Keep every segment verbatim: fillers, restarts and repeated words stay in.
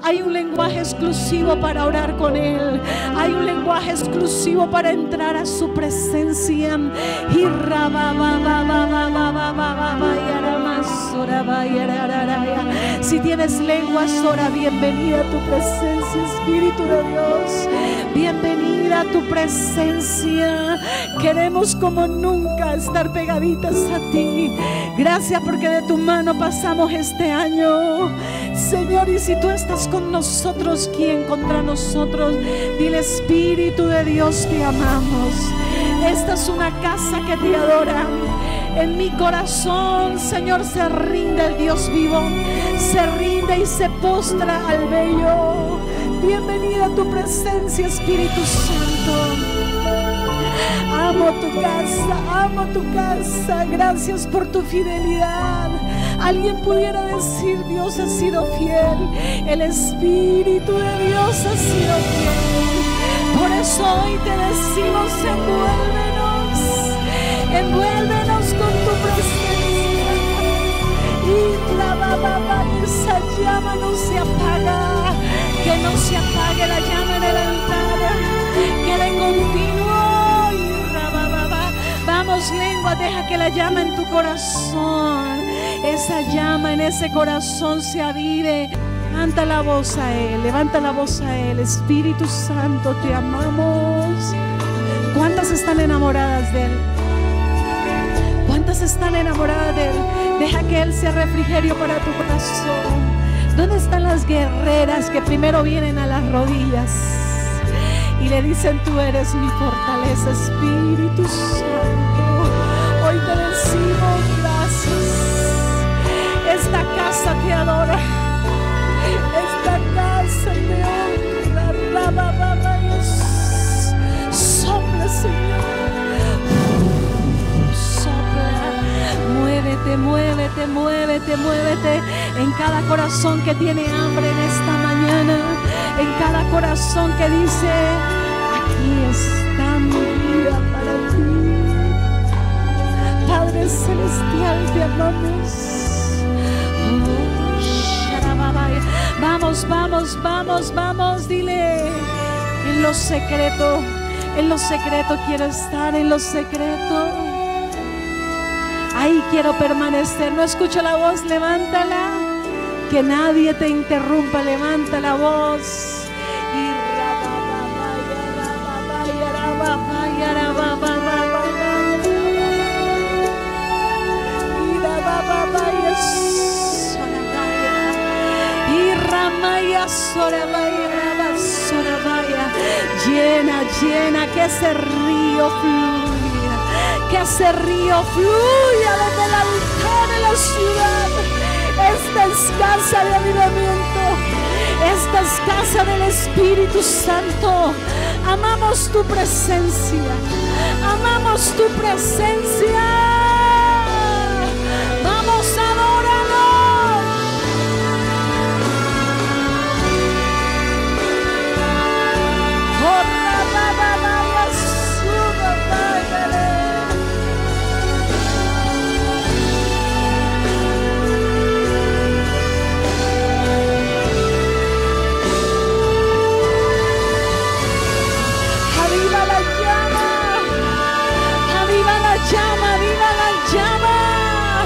Hay un lenguaje exclusivo para orar con Él. Hay un lenguaje exclusivo para entrar a su presencia. Y si tienes lenguas, ora. Bienvenida a tu presencia, Espíritu de Dios. Bienvenida a tu presencia. Queremos como nunca estar pegaditas a ti. Gracias porque de tu mano pasamos este año, Señor. Y si tú estás con nosotros, ¿quién contra nosotros? Dile: Espíritu de Dios, te amamos. Esta es una casa que te adora. En mi corazón, Señor, se rinde el Dios vivo. Se rinde y se postra al bello. Bienvenida a tu presencia, Espíritu Santo. Amo tu casa, amo tu casa. Gracias por tu fidelidad. Alguien pudiera decir: Dios ha sido fiel. El Espíritu de Dios ha sido fiel. Por eso hoy te decimos: envuélvenos, envuélvenos con tu presencia. Y la bababa, esa llama no se apaga. Que no se apague la llama en el altar. Que de continuo. Vamos, lengua, deja que la llama en tu corazón, esa llama en ese corazón se avive. Levanta la voz a Él, levanta la voz a Él. Espíritu Santo, te amamos. ¿Cuántas están enamoradas de Él? ¿Cuántas están enamoradas de Él? Deja que Él sea refrigerio para tu corazón. ¿Dónde están las guerreras que primero vienen a las rodillas y le dicen: tú eres mi fortaleza, Espíritu Santo? Hoy te decimos gracias. Esta casa te adora. Esta casa te honra. Sopla, Señor. Sopla. Muévete, muévete, muévete, muévete en cada corazón que tiene hambre en esta mañana. En cada corazón que dice: aquí está mi vida para ti. Padre Celestial, te amamos. Oh, sharababaya. Vamos, vamos, vamos, vamos. Dile: en lo secreto, en lo secreto quiero estar, en lo secreto. Ahí quiero permanecer. No escucho la voz, levántala. Que nadie te interrumpa, levanta la voz. Llena, llena, que ese río fluya, que ese río fluya desde el altar de la ciudad. Esta es casa de avivamiento. Esta es casa del Espíritu Santo. Amamos tu presencia. Amamos tu presencia. Vamos a adorarlo. Oh, llama, viva la llama.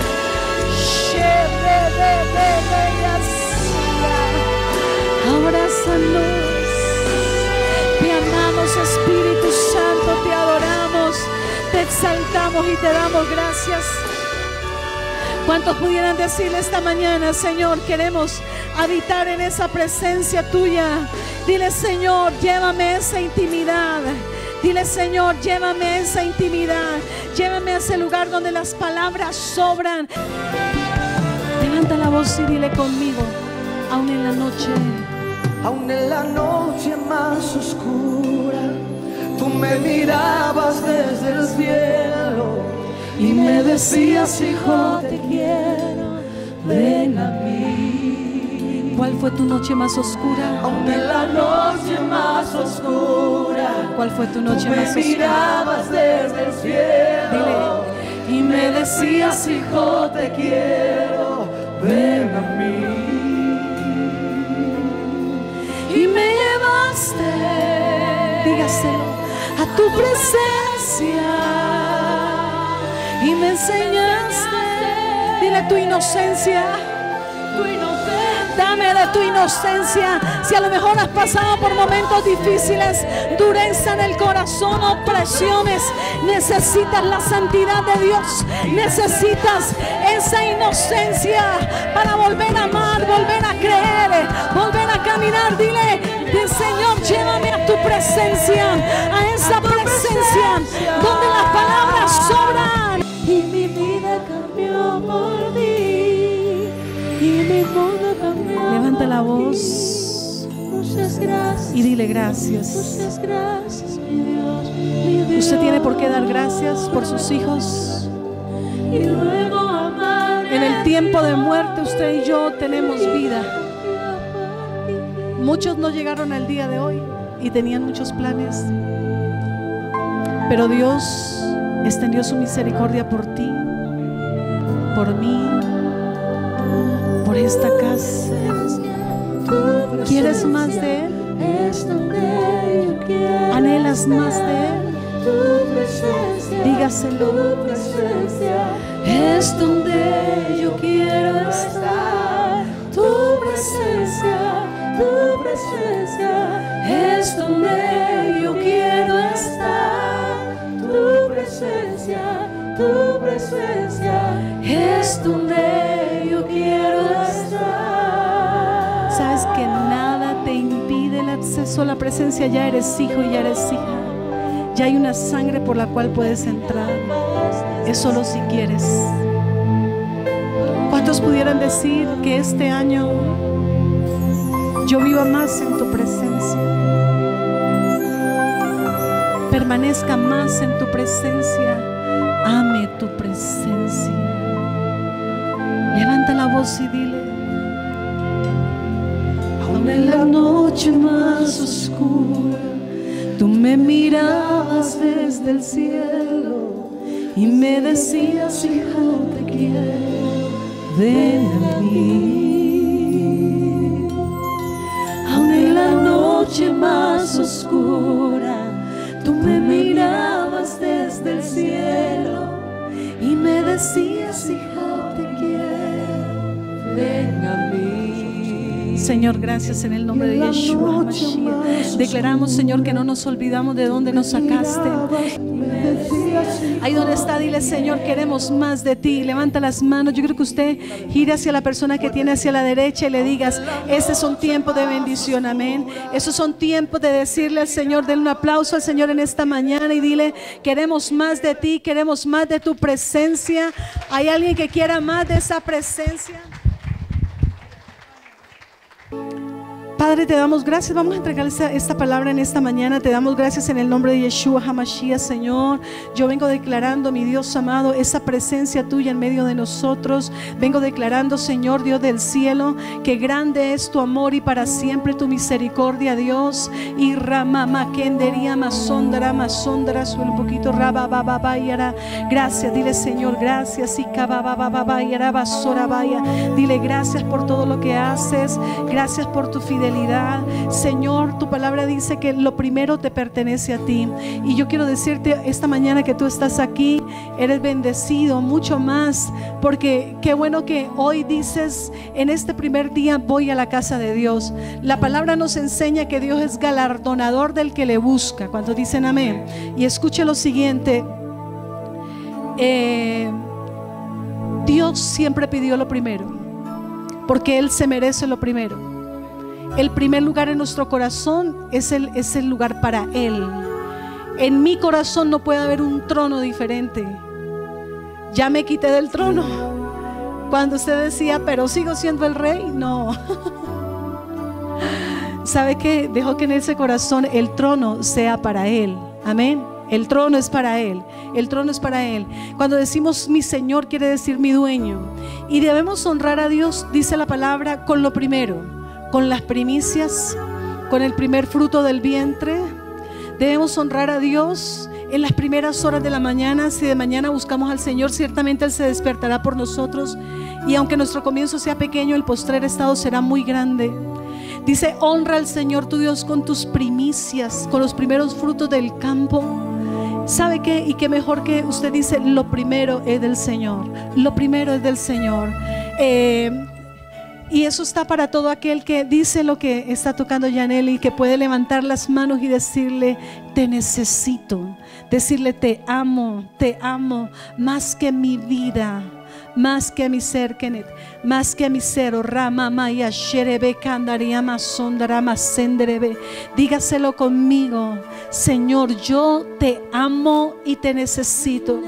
Abrázanos. Te amamos, Espíritu Santo, te adoramos, te exaltamos y te damos gracias. ¿Cuántos pudieran decirle esta mañana: Señor, queremos habitar en esa presencia tuya? Dile: Señor, llévame a esa intimidad. Dile: Señor, llévame a esa intimidad. Llévame a ese lugar donde las palabras sobran. Levanta la voz y dile conmigo: aún en la noche, aún en la noche más oscura, tú me mirabas desde el cielo y me decías: hijo, te quiero, ven a mí. ¿cuál fue tu noche más oscura? Aún en la noche más oscura, ¿cuál fue tu noche tú más me oscura? mirabas desde el cielo. Dile. Y me decías: hijo, te quiero, ven a mí. díselo. A tu presencia y me enseñaste. Dile tu inocencia. Tu inocencia. Dame de tu inocencia. Si a lo mejor has pasado por momentos difíciles, dureza en el corazón, opresiones, necesitas la santidad de Dios. Necesitas esa inocencia para volver a amar, volver a creer, volver a caminar. Dile, dile, Señor, llévame a tu presencia, a esa presencia donde las palabras sobran. Y mi vida cambió por ti, y mi mundo cambió. Levanta la voz. Muchas gracias. Y dile gracias. Muchas gracias, mi Dios, mi Dios. Usted tiene por qué dar gracias por sus hijos. Y luego amar. En el tiempo de muerte usted y yo tenemos vida. Muchos no llegaron al día de hoy y tenían muchos planes, pero Dios extendió su misericordia por ti, por mí, por esta casa. ¿Quieres más de Él? ¿Anhelas más de Él? Dígaselo. Es donde yo quiero estar. Tu presencia, tu presencia es donde yo quiero estar. Tu presencia, tu presencia es donde yo quiero estar. Sabes que nada te impide el acceso a la presencia. Ya eres hijo y ya eres hija. Ya hay una sangre por la cual puedes entrar. Es solo si quieres. ¿Cuántos pudieran decir que este año yo viva más en tu presencia? Permanezca más en tu presencia. Ame tu presencia. Levanta la voz y dile: aún en la noche más oscura, tú me mirabas desde el cielo y me decías, hijo, te quiero, ven a mí. Aún en la noche más oscura, tú me mirabas desde el cielo y me decías, hijo, te quiero, ven a mí. Señor, gracias en el nombre de Yeshua Mashiach. Declaramos, Señor, que no nos olvidamos de dónde nos sacaste. Ahí donde está, dile: Señor, queremos más de ti. Levanta las manos. Yo creo que usted gire hacia la persona que tiene hacia la derecha y le digas: este es un tiempo de bendición, amén. Esos son tiempos de decirle al Señor, denle un aplauso al Señor en esta mañana y dile: queremos más de ti, queremos más de tu presencia. ¿Hay alguien que quiera más de esa presencia? Padre, te damos gracias. Vamos a entregar esta, esta palabra en esta mañana. Te damos gracias en el nombre de Yeshua HaMashiach, Señor. Yo vengo declarando, mi Dios amado, esa presencia tuya en medio de nosotros. Vengo declarando, Señor, Dios del cielo, que grande es tu amor y para siempre tu misericordia, Dios. Y Ramama Kendería Masondra Masondra suele un poquito Rabababayara. Gracias, dile, Señor, gracias. Y Kabababayara Basora Baya. Dile gracias por todo lo que haces. Gracias por tu fidelidad. Señor, tu palabra dice que lo primero te pertenece a ti. Y yo quiero decirte esta mañana que tú estás aquí, eres bendecido mucho más, porque qué bueno que hoy dices: en este primer día voy a la casa de Dios. La palabra nos enseña que Dios es galardonador del que le busca. ¿Cuántos dicen amén? Y escuche lo siguiente: eh, Dios siempre pidió lo primero, porque Él se merece lo primero. El primer lugar en nuestro corazón es el, es el lugar para Él. En mi corazón no puede haber un trono diferente. Ya me quité del trono. Cuando usted decía, pero sigo siendo el rey, no. ¿Sabe qué? Dejo que en ese corazón el trono sea para Él. Amén. El trono es para Él. El trono es para Él. Cuando decimos mi Señor, quiere decir mi dueño. Y debemos honrar a Dios, dice la palabra, con lo primero, con las primicias, con el primer fruto del vientre. Debemos honrar a Dios en las primeras horas de la mañana. Si de mañana buscamos al Señor, ciertamente Él se despertará por nosotros. Y aunque nuestro comienzo sea pequeño, el postrer estado será muy grande. Dice: honra al Señor tu Dios con tus primicias, con los primeros frutos del campo. ¿Sabe qué? Y qué mejor que usted dice: lo primero es del Señor. Lo primero es del Señor. Eh, y eso está para todo aquel que dice lo que está tocando Yaneli, que puede levantar las manos y decirle: te necesito. Decirle: te amo, te amo más que mi vida, más que mi ser, Kenneth, más que mi ser. Oh, Rama Maya Sherebe Kandariama Sondarama Senderebe. Dígaselo conmigo: Señor, yo te amo y te necesito.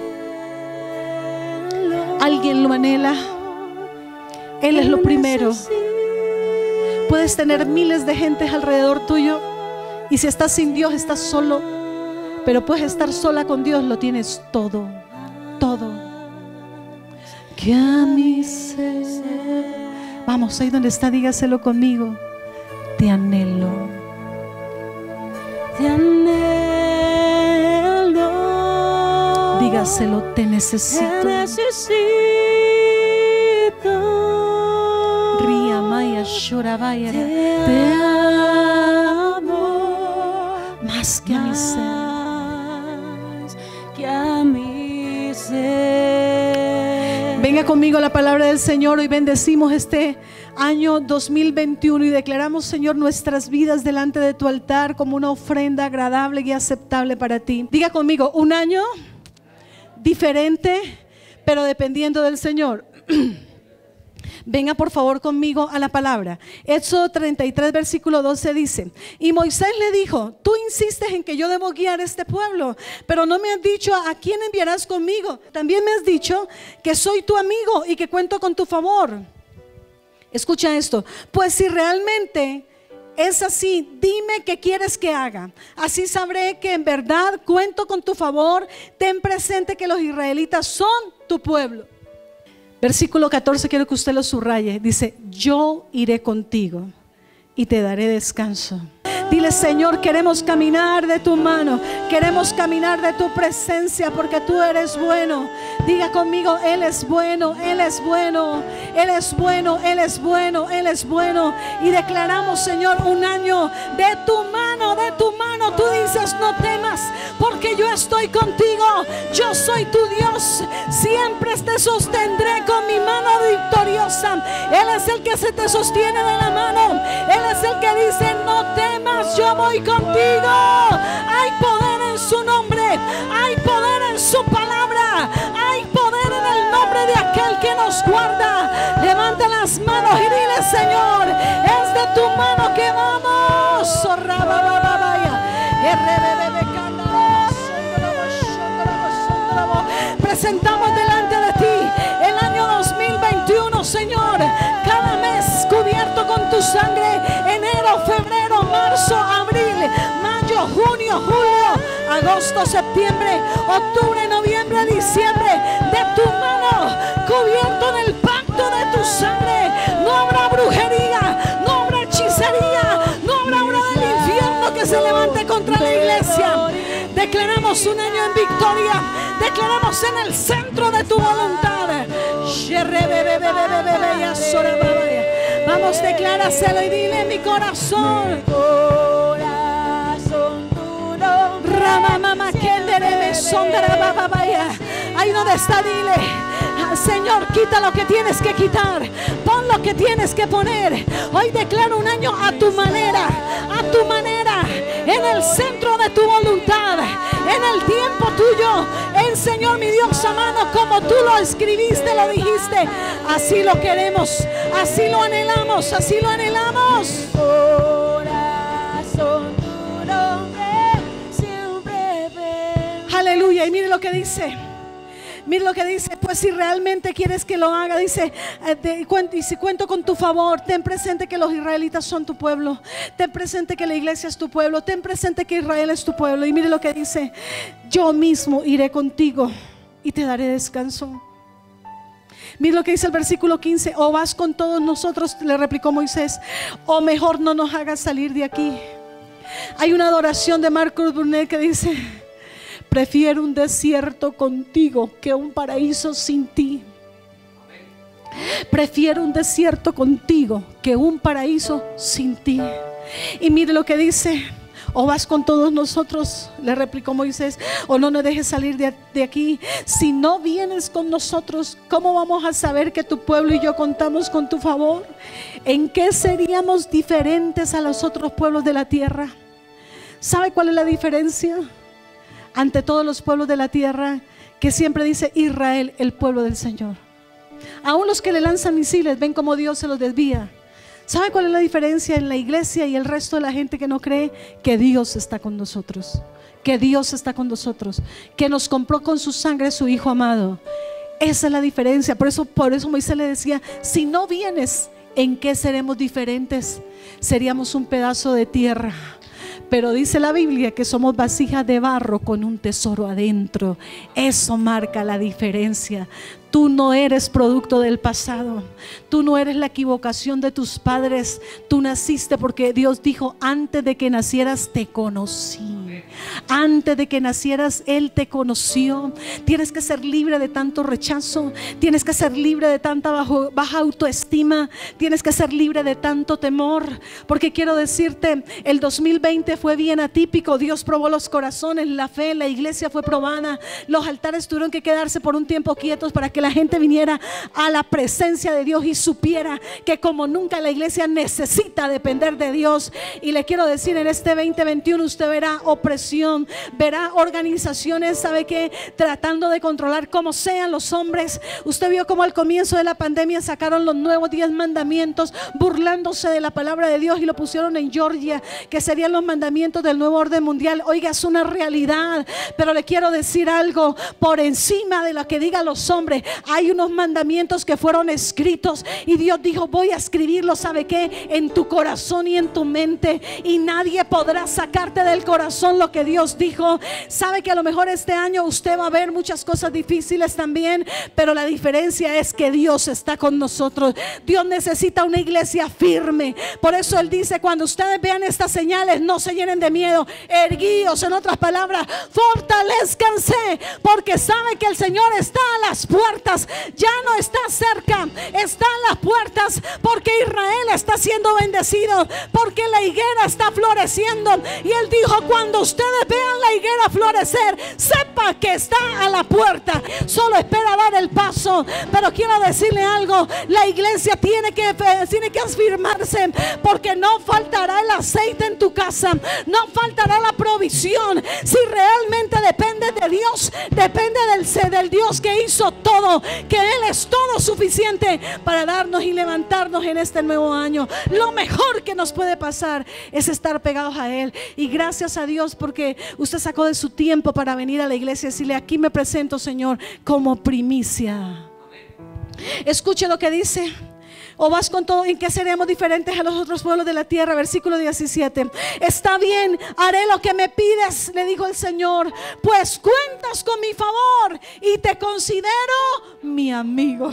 ¿Alguien lo anhela? Él es lo primero. Puedes tener miles de gentes alrededor tuyo, y si estás sin Dios estás solo, pero puedes estar sola con Dios, lo tienes todo, todo. Que a mi ser, vamos, ahí donde está, dígaselo conmigo: te anhelo, te anhelo. Dígaselo: te necesito, te necesito. Ría Maya Shorabaya, te amo más que a mi ser, que a mi ser. Venga conmigo a la palabra del Señor. Hoy bendecimos este año dos mil veintiuno y declaramos, Señor, nuestras vidas delante de tu altar como una ofrenda agradable y aceptable para ti. Diga conmigo: un año diferente, pero dependiendo del Señor. Venga por favor conmigo a la palabra. Éxodo treinta y tres versículo doce dice: y Moisés le dijo: tú insistes en que yo debo guiar este pueblo, pero no me has dicho a quién enviarás conmigo. También me has dicho que soy tu amigo y que cuento con tu favor. Escucha esto: pues si realmente es así, dime qué quieres que haga. Así sabré que en verdad cuento con tu favor. Ten presente que los israelitas son tu pueblo. Versículo catorce, quiero que usted lo subraye. Dice: yo iré contigo y te daré descanso. Dile: Señor, queremos caminar de tu mano, queremos caminar de tu presencia, porque tú eres bueno. Diga conmigo: Él es bueno, Él es bueno, Él es bueno, Él es bueno, Él es bueno. Y declaramos, Señor, un año de tu mano, de tu mano. Tú dices: no temas, porque yo estoy contigo. Yo soy tu Dios, siempre te sostendré con mi mano victoriosa. Él es el que se te sostiene de la mano. Él es el que dice: no temas, yo voy contigo. Hay poder en su nombre, hay poder en su palabra, hay poder en el nombre de aquel que nos guarda. Levanta las manos y dile: Señor, es de tu mano que vamos. Presentamos delante de ti el año dos mil veintiuno, Señor, cada mes cubierto con tu sangre. Enero, febrero, marzo, abril, mayo, junio, julio, agosto, septiembre, octubre, noviembre, diciembre. De tu mano, cubierto en el pacto de tu sangre. No habrá brujería, no habrá hechicería, no habrá obra del infierno que se levante contra la iglesia. Declaramos un año en victoria. Declaramos en el centro de tu voluntad. Vamos, decláraselo y dile: mi corazón, corazón, tu nombre. Ahí donde está, dile: Señor, quita lo que tienes que quitar, pon lo que tienes que poner. Hoy declaro un año a tu manera, a tu manera, en el centro de tu voluntad, en el tiempo tuyo, en Señor mi Dios amado, como tú lo escribiste, lo dijiste. Así lo queremos, así lo anhelamos, así lo anhelamos. Corazón, tu nombre siempre ven. Aleluya. Y mire lo que dice. Mira lo que dice: pues si realmente quieres que lo haga, dice, eh, de, y si cuento con tu favor, ten presente que los israelitas son tu pueblo. Ten presente que la iglesia es tu pueblo. Ten presente que Israel es tu pueblo. Y mire lo que dice: yo mismo iré contigo y te daré descanso. Mira lo que dice el versículo quince: o vas con todos nosotros, le replicó Moisés, o mejor no nos hagas salir de aquí. Hay una adoración de Marcos Brunet que dice: prefiero un desierto contigo que un paraíso sin ti. Prefiero un desierto contigo que un paraíso sin ti. Y mire lo que dice: o vas con todos nosotros, le replicó Moisés, o no nos dejes salir de, de aquí. Si no vienes con nosotros, ¿cómo vamos a saber que tu pueblo y yo contamos con tu favor? ¿En qué seríamos diferentes a los otros pueblos de la tierra? ¿Sabe cuál es la diferencia ante todos los pueblos de la tierra? Que siempre dice Israel, el pueblo del Señor. Aún los que le lanzan misiles ven como Dios se los desvía. ¿Sabe cuál es la diferencia en la iglesia y el resto de la gente que no cree? Que Dios está con nosotros, que Dios está con nosotros, que nos compró con su sangre su Hijo amado. Esa es la diferencia. Por eso, por eso Moisés le decía: si no vienes, ¿en qué seremos diferentes? Seríamos un pedazo de tierra. Pero dice la Biblia que somos vasijas de barro con un tesoro adentro. Eso marca la diferencia. Tú no eres producto del pasado. Tú no eres la equivocación de tus padres. Tú naciste porque Dios dijo: antes de que nacieras te conocí. Antes de que nacieras Él te conoció. Tienes que ser libre de tanto rechazo. Tienes que ser libre de tanta bajo, baja autoestima. Tienes que ser libre de tanto temor. Porque quiero decirte, el dos mil veinte fue bien atípico. Dios probó los corazones, la fe, la iglesia fue probada. Los altares tuvieron que quedarse por un tiempo quietos para que la gente viniera a la presencia de Dios y supiera que como nunca la iglesia necesita depender de Dios. Y le quiero decir, en este veinte veintiuno usted verá opresión, verá organizaciones, ¿sabe qué? Tratando de controlar como sean los hombres. Usted vio como al comienzo de la pandemia sacaron los nuevos diez mandamientos, burlándose de la palabra de Dios, y lo pusieron en Georgia, que serían los mandamientos del nuevo orden mundial. Oiga, es una realidad. Pero le quiero decir algo: por encima de lo que digan los hombres, hay unos mandamientos que fueron escritos, y Dios dijo: voy a escribirlos, ¿sabe qué? En tu corazón y en tu mente, y nadie podrá sacarte del corazón lo que Dios dijo. Sabe que a lo mejor este año usted va a ver muchas cosas difíciles también, pero la diferencia es que Dios está con nosotros. Dios necesita una iglesia firme. Por eso Él dice: cuando ustedes vean estas señales, no se llenen de miedo, erguíos, en otras palabras, fortalezcanse, porque sabe que el Señor está a las puertas. Ya no está cerca, está a las puertas, porque Israel está siendo bendecido, porque la higuera está floreciendo. Y Él dijo: cuando ustedes vean la higuera florecer, sepa que está a la puerta, solo espera dar el paso. Pero quiero decirle algo: la iglesia tiene que, tiene que afirmarse, porque no faltará el aceite en tu casa, no faltará la provisión. Si realmente depende de Dios, depende del, del Dios que hizo todo, que Él es todo suficiente para darnos y levantarnos en este nuevo año. Lo mejor que nos puede pasar es estar pegados a Él. Y gracias a Dios porque usted sacó de su tiempo para venir a la iglesia y decirle: aquí me presento, Señor, como primicia. Escuche lo que dice: o vas con todo, ¿en qué seremos diferentes a los otros pueblos de la tierra? Versículo diecisiete. Está bien, haré lo que me pides, le dijo el Señor, pues cuentas con mi favor y te considero mi amigo.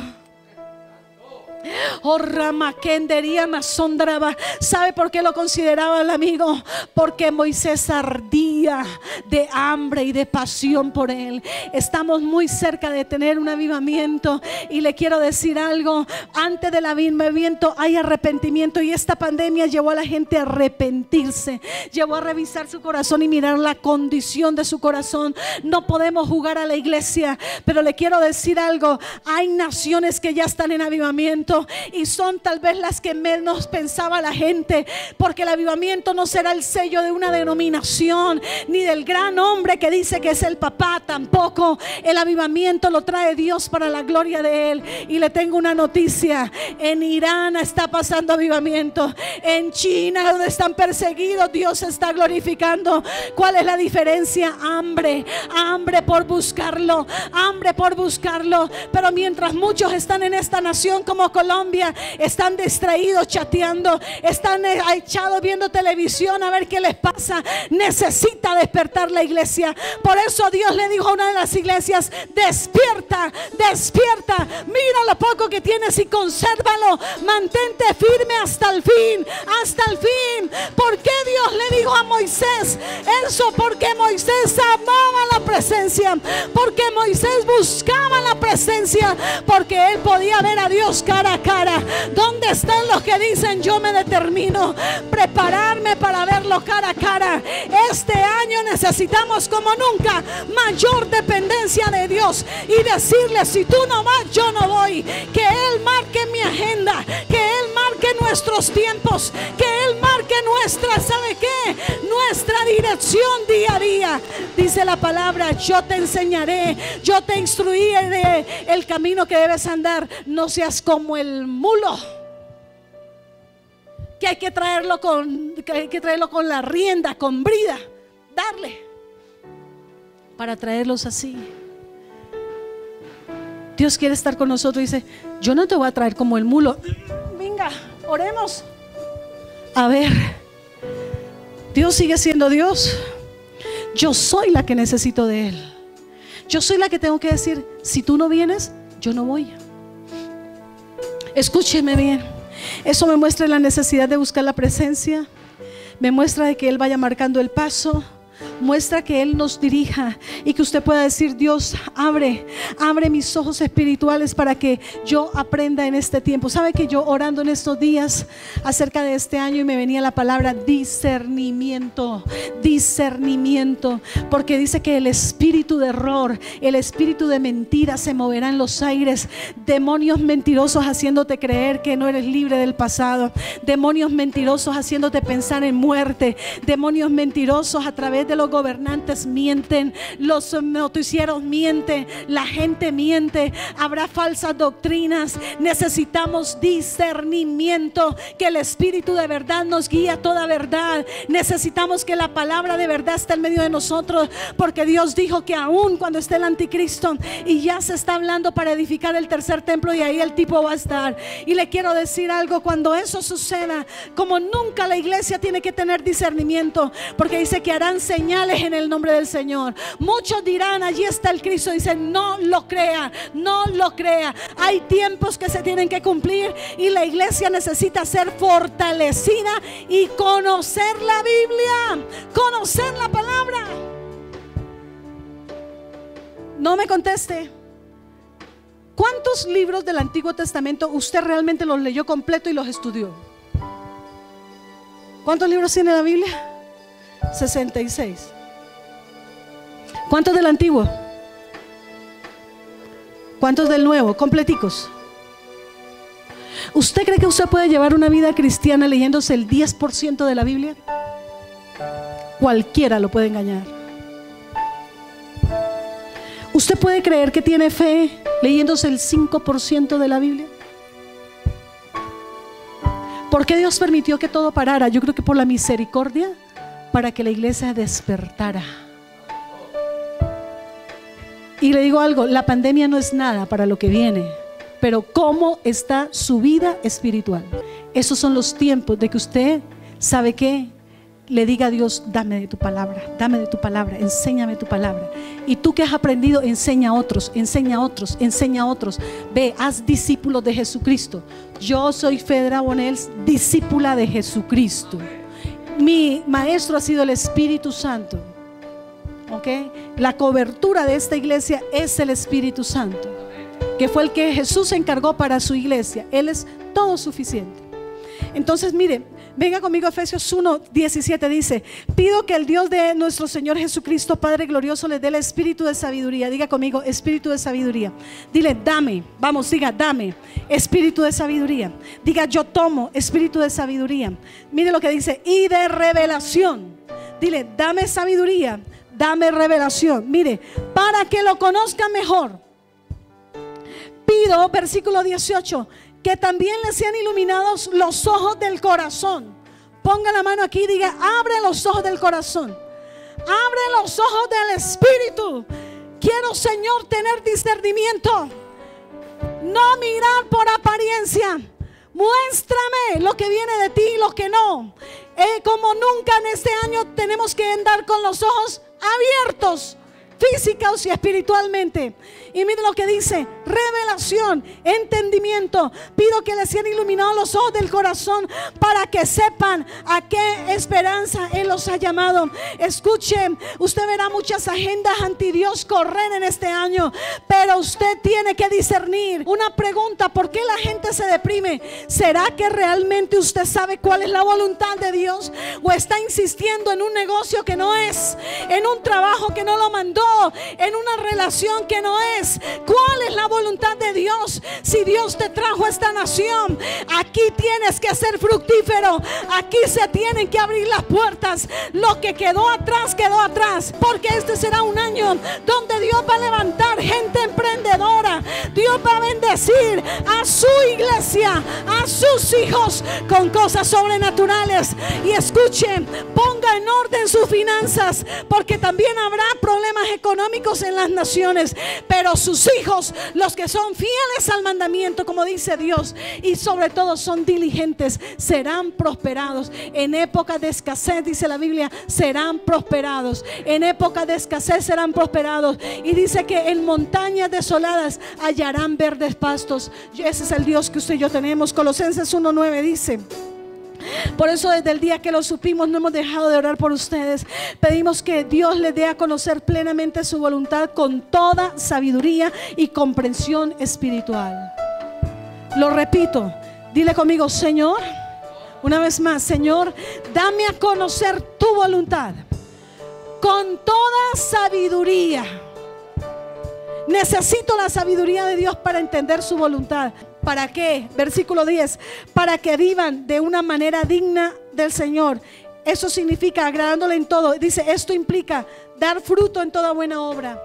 Oh, Ramaquendería Masondraba. ¿Sabe por qué lo consideraba el amigo? Porque Moisés ardía de hambre y de pasión por él. Estamos muy cerca de tener un avivamiento, y le quiero decir algo: antes del avivamiento hay arrepentimiento, y esta pandemia llevó a la gente a arrepentirse, llevó a revisar su corazón y mirar la condición de su corazón. No podemos jugar a la iglesia, pero le quiero decir algo: hay naciones que ya están en avivamiento, y son tal vez las que menos pensaba la gente, porque el avivamiento no será el sello de una denominación ni del gran hombre que dice que es el papá. Tampoco. El avivamiento lo trae Dios para la gloria de Él. Y le tengo una noticia: en Irán está pasando avivamiento, en China, donde están perseguidos, Dios se está glorificando. ¿Cuál es la diferencia? Hambre, hambre por buscarlo, hambre por buscarlo. Pero mientras muchos están en esta nación como Colombia, están distraídos chateando, están echados viendo televisión a ver qué les pasa. Necesita despertar la iglesia. Por eso Dios le dijo a una de las iglesias: despierta, despierta, mira lo poco que tienes y consérvalo, mantente firme hasta el fin, hasta el fin. ¿Por qué Dios le dijo a Moisés eso? Porque Moisés amaba la presencia, porque Moisés buscaba la presencia, porque él podía ver a Dios cara a cara. ¿Dónde están los que dicen yo me determino prepararme para verlo cara a cara? Este año necesitamos como nunca mayor dependencia de Dios y decirle: si tú no vas, yo no voy. Que Él marque mi agenda, que Él marque nuestros tiempos, que Él marque nuestra, ¿sabe qué? Nuestra dirección día a día. Dice la palabra: yo te enseñaré, yo te instruiré el camino que debes andar. No seas como el mulo, que hay que traerlo con, que hay que traerlo con la rienda, con brida, darle para traerlos así. Dios quiere estar con nosotros y dice: yo no te voy a traer como el mulo. Venga, oremos. A ver, Dios sigue siendo Dios. Yo soy la que necesito de Él. Yo soy la que tengo que decir: si tú no vienes, yo no voy. Escúcheme bien. Eso me muestra la necesidad de buscar la presencia. Me muestra de que Él vaya marcando el paso. Muestra que Él nos dirija y que usted pueda decir: Dios, abre, abre mis ojos espirituales para que yo aprenda en este tiempo. ¿Sabe que yo orando en estos días acerca de este año y me venía la palabra discernimiento, discernimiento, porque dice que el espíritu de error, el espíritu de mentira se moverá en los aires, demonios mentirosos haciéndote creer que no eres libre del pasado, demonios mentirosos haciéndote pensar en muerte, demonios mentirosos a través de los gobernantes mienten, los noticieros mienten, la gente miente, habrá falsas doctrinas. Necesitamos discernimiento, que el Espíritu de verdad nos guíe a toda verdad. Necesitamos que la palabra de verdad esté en medio de nosotros, porque Dios dijo que aún cuando esté el anticristo y ya se está hablando para edificar el tercer templo, y ahí el tipo va a estar. Y le quiero decir algo: cuando eso suceda, como nunca la iglesia tiene que tener discernimiento, porque dice que harán señales en el nombre del Señor. Muchos dirán: allí está el Cristo. Dicen: no lo crea, no lo crea. Hay tiempos que se tienen que cumplir y la iglesia necesita ser fortalecida y conocer la Biblia, conocer la palabra. No me conteste. ¿Cuántos libros del Antiguo Testamento usted realmente los leyó completo y los estudió? ¿Cuántos libros tiene la Biblia? sesenta y seis. ¿Cuántos del Antiguo? ¿Cuántos del Nuevo? Completicos. ¿Usted cree que usted puede llevar una vida cristiana leyéndose el diez por ciento de la Biblia? Cualquiera lo puede engañar. ¿Usted puede creer que tiene fe leyéndose el cinco por ciento de la Biblia? ¿Por qué Dios permitió que todo parara? Yo creo que por la misericordia, para que la iglesia despertara. Y le digo algo: la pandemia no es nada para lo que viene, pero ¿cómo está su vida espiritual? Esos son los tiempos de que usted, ¿sabe qué? Le diga a Dios: dame de tu palabra, dame de tu palabra, enséñame tu palabra. Y tú que has aprendido, enseña a otros, enseña a otros, enseña a otros. Ve, haz discípulos de Jesucristo. Yo soy Fedra Bonels, discípula de Jesucristo. Mi maestro ha sido el Espíritu Santo. ¿Ok? La cobertura de esta iglesia es el Espíritu Santo, que fue el que Jesús encargó para su iglesia. Él es todo suficiente. Entonces, mire, venga conmigo a Efesios uno diecisiete. Dice: pido que el Dios de nuestro Señor Jesucristo, Padre glorioso, les dé el espíritu de sabiduría. Diga conmigo: espíritu de sabiduría. Dile: dame. Vamos, diga: dame espíritu de sabiduría. Diga: yo tomo espíritu de sabiduría. Mire lo que dice: y de revelación. Dile: dame sabiduría, dame revelación. Mire, para que lo conozcan mejor. Pido, versículo dieciocho, que también les sean iluminados los ojos del corazón. Ponga la mano aquí y diga: abre los ojos del corazón, abre los ojos del espíritu. Quiero, Señor, tener discernimiento, no mirar por apariencia. Muéstrame lo que viene de ti y lo que no. eh, Como nunca en este año tenemos que andar con los ojos abiertos, físicos y espiritualmente. Y mire lo que dice: revelación, entendimiento. Pido que les sean iluminados los ojos del corazón para que sepan a qué esperanza Él los ha llamado. Escuchen, usted verá muchas agendas anti Dios correr en este año, pero usted tiene que discernir. Una pregunta: ¿por qué la gente se deprime? ¿Será que realmente usted sabe cuál es la voluntad de Dios? ¿O está insistiendo en un negocio que no es, en un trabajo que no lo mandó, en una relación que no es? ¿Cuál es la voluntad de Dios? Si Dios te trajo a esta nación, aquí tienes que ser fructífero. Aquí se tienen que abrir las puertas. Lo que quedó atrás, quedó atrás, porque este será un año donde Dios va a levantar gente emprendedora. Dios va a bendecir a su iglesia, a sus hijos con cosas sobrenaturales. Y escuchen, ponga en orden sus finanzas, porque también habrá problemas económicos en las naciones, pero sus hijos, los que son fieles al mandamiento, como dice Dios, y sobre todo son diligentes, serán prosperados. En época de escasez, dice la Biblia, serán prosperados. En época de escasez serán prosperados. Y dice que en montañas desoladas hallarán verdes pastos. Ese es el Dios que usted y yo tenemos. Colosenses uno nueve dice: por eso desde el día que lo supimos no hemos dejado de orar por ustedes. Pedimos que Dios les dé a conocer plenamente su voluntad con toda sabiduría y comprensión espiritual. Lo repito, dile conmigo: Señor, una vez más, Señor, dame a conocer tu voluntad con toda sabiduría. Necesito la sabiduría de Dios para entender su voluntad. ¿Para qué? Versículo diez: para que vivan de una manera digna del Señor. Eso significa agradándole en todo. Dice, esto implica dar fruto en toda buena obra.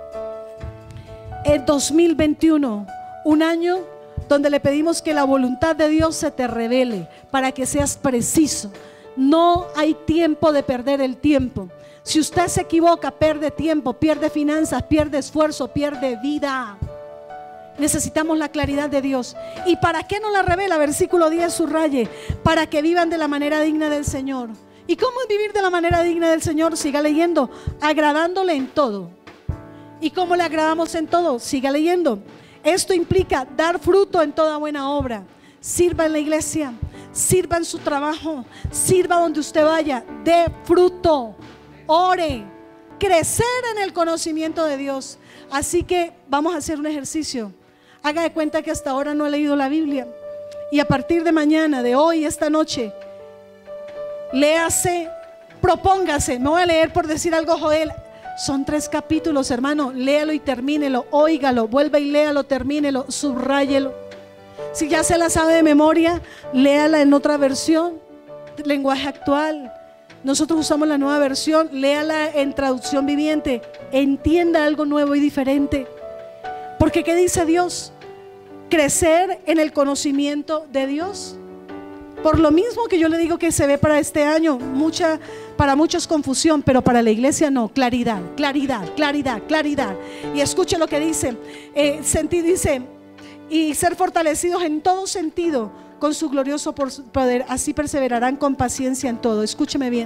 El dos mil veintiuno, un año donde le pedimos que la voluntad de Dios se te revele para que seas preciso. No hay tiempo de perder el tiempo. Si usted se equivoca, pierde tiempo, pierde finanzas, pierde esfuerzo, pierde vida. Necesitamos la claridad de Dios. ¿Y para qué nos la revela? Versículo diez, subraye: para que vivan de la manera digna del Señor. ¿Y cómo es vivir de la manera digna del Señor? Siga leyendo: agradándole en todo. ¿Y cómo le agradamos en todo? Siga leyendo. Esto implica dar fruto en toda buena obra. Sirva en la iglesia, sirva en su trabajo, sirva donde usted vaya, dé fruto, ore, crecer en el conocimiento de Dios. Así que vamos a hacer un ejercicio. Haga de cuenta que hasta ahora no he leído la Biblia, y a partir de mañana, de hoy, esta noche, léase, propóngase. Me voy a leer, por decir algo, Joel. Son tres capítulos, hermano. Léalo y termínelo, óigalo, vuelva y léalo, termínelo, subráyelo. Si ya se la sabe de memoria, léala en otra versión, lenguaje actual. Nosotros usamos la nueva versión, léala en traducción viviente. Entienda algo nuevo y diferente. Porque ¿qué dice Dios? Crecer en el conocimiento de Dios. Por lo mismo que yo le digo que se ve para este año, mucha, para muchos confusión, pero para la iglesia no, claridad, claridad, claridad, claridad. Y escuche lo que dice, eh, sentí, dice, y ser fortalecidos en todo sentido con su glorioso poder, así perseverarán con paciencia en todo. Escúcheme bien.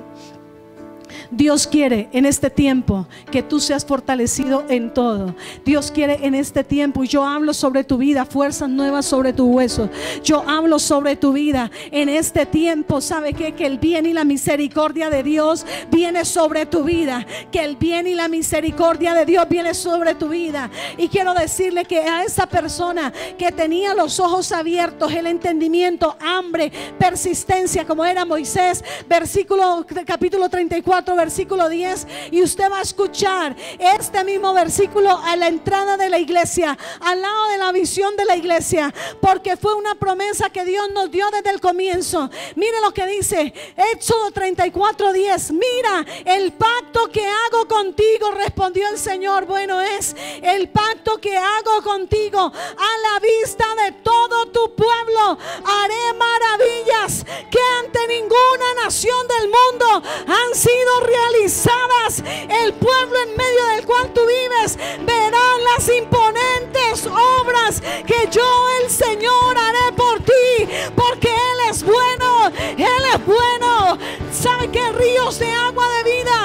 Dios quiere en este tiempo que tú seas fortalecido en todo. Dios quiere en este tiempo, y yo hablo sobre tu vida, fuerzas nuevas sobre tu hueso. Yo hablo sobre tu vida en este tiempo. ¿Sabe qué? Que el bien y la misericordia de Dios viene sobre tu vida. Que el bien y la misericordia de Dios viene sobre tu vida. Y quiero decirle que a esa persona que tenía los ojos abiertos, el entendimiento, hambre, persistencia, como era Moisés, versículo capítulo treinta y cuatro, versículo diez, y usted va a escuchar este mismo versículo a la entrada de la iglesia, al lado de la visión de la iglesia, porque fue una promesa que Dios nos dio desde el comienzo. Mire lo que dice Éxodo treinta y cuatro, diez: mira, el pacto que hago contigo, respondió el Señor, bueno es el pacto que hago contigo a la vista de todo tu pueblo. Haré maravillas que ante ninguna nación del mundo han sido realizadas. El pueblo en medio del cual tú vives verán las imponentes obras que yo, el Señor, haré por ti, porque Él es bueno, Él es bueno. ¿Sabe qué? Ríos de agua de vida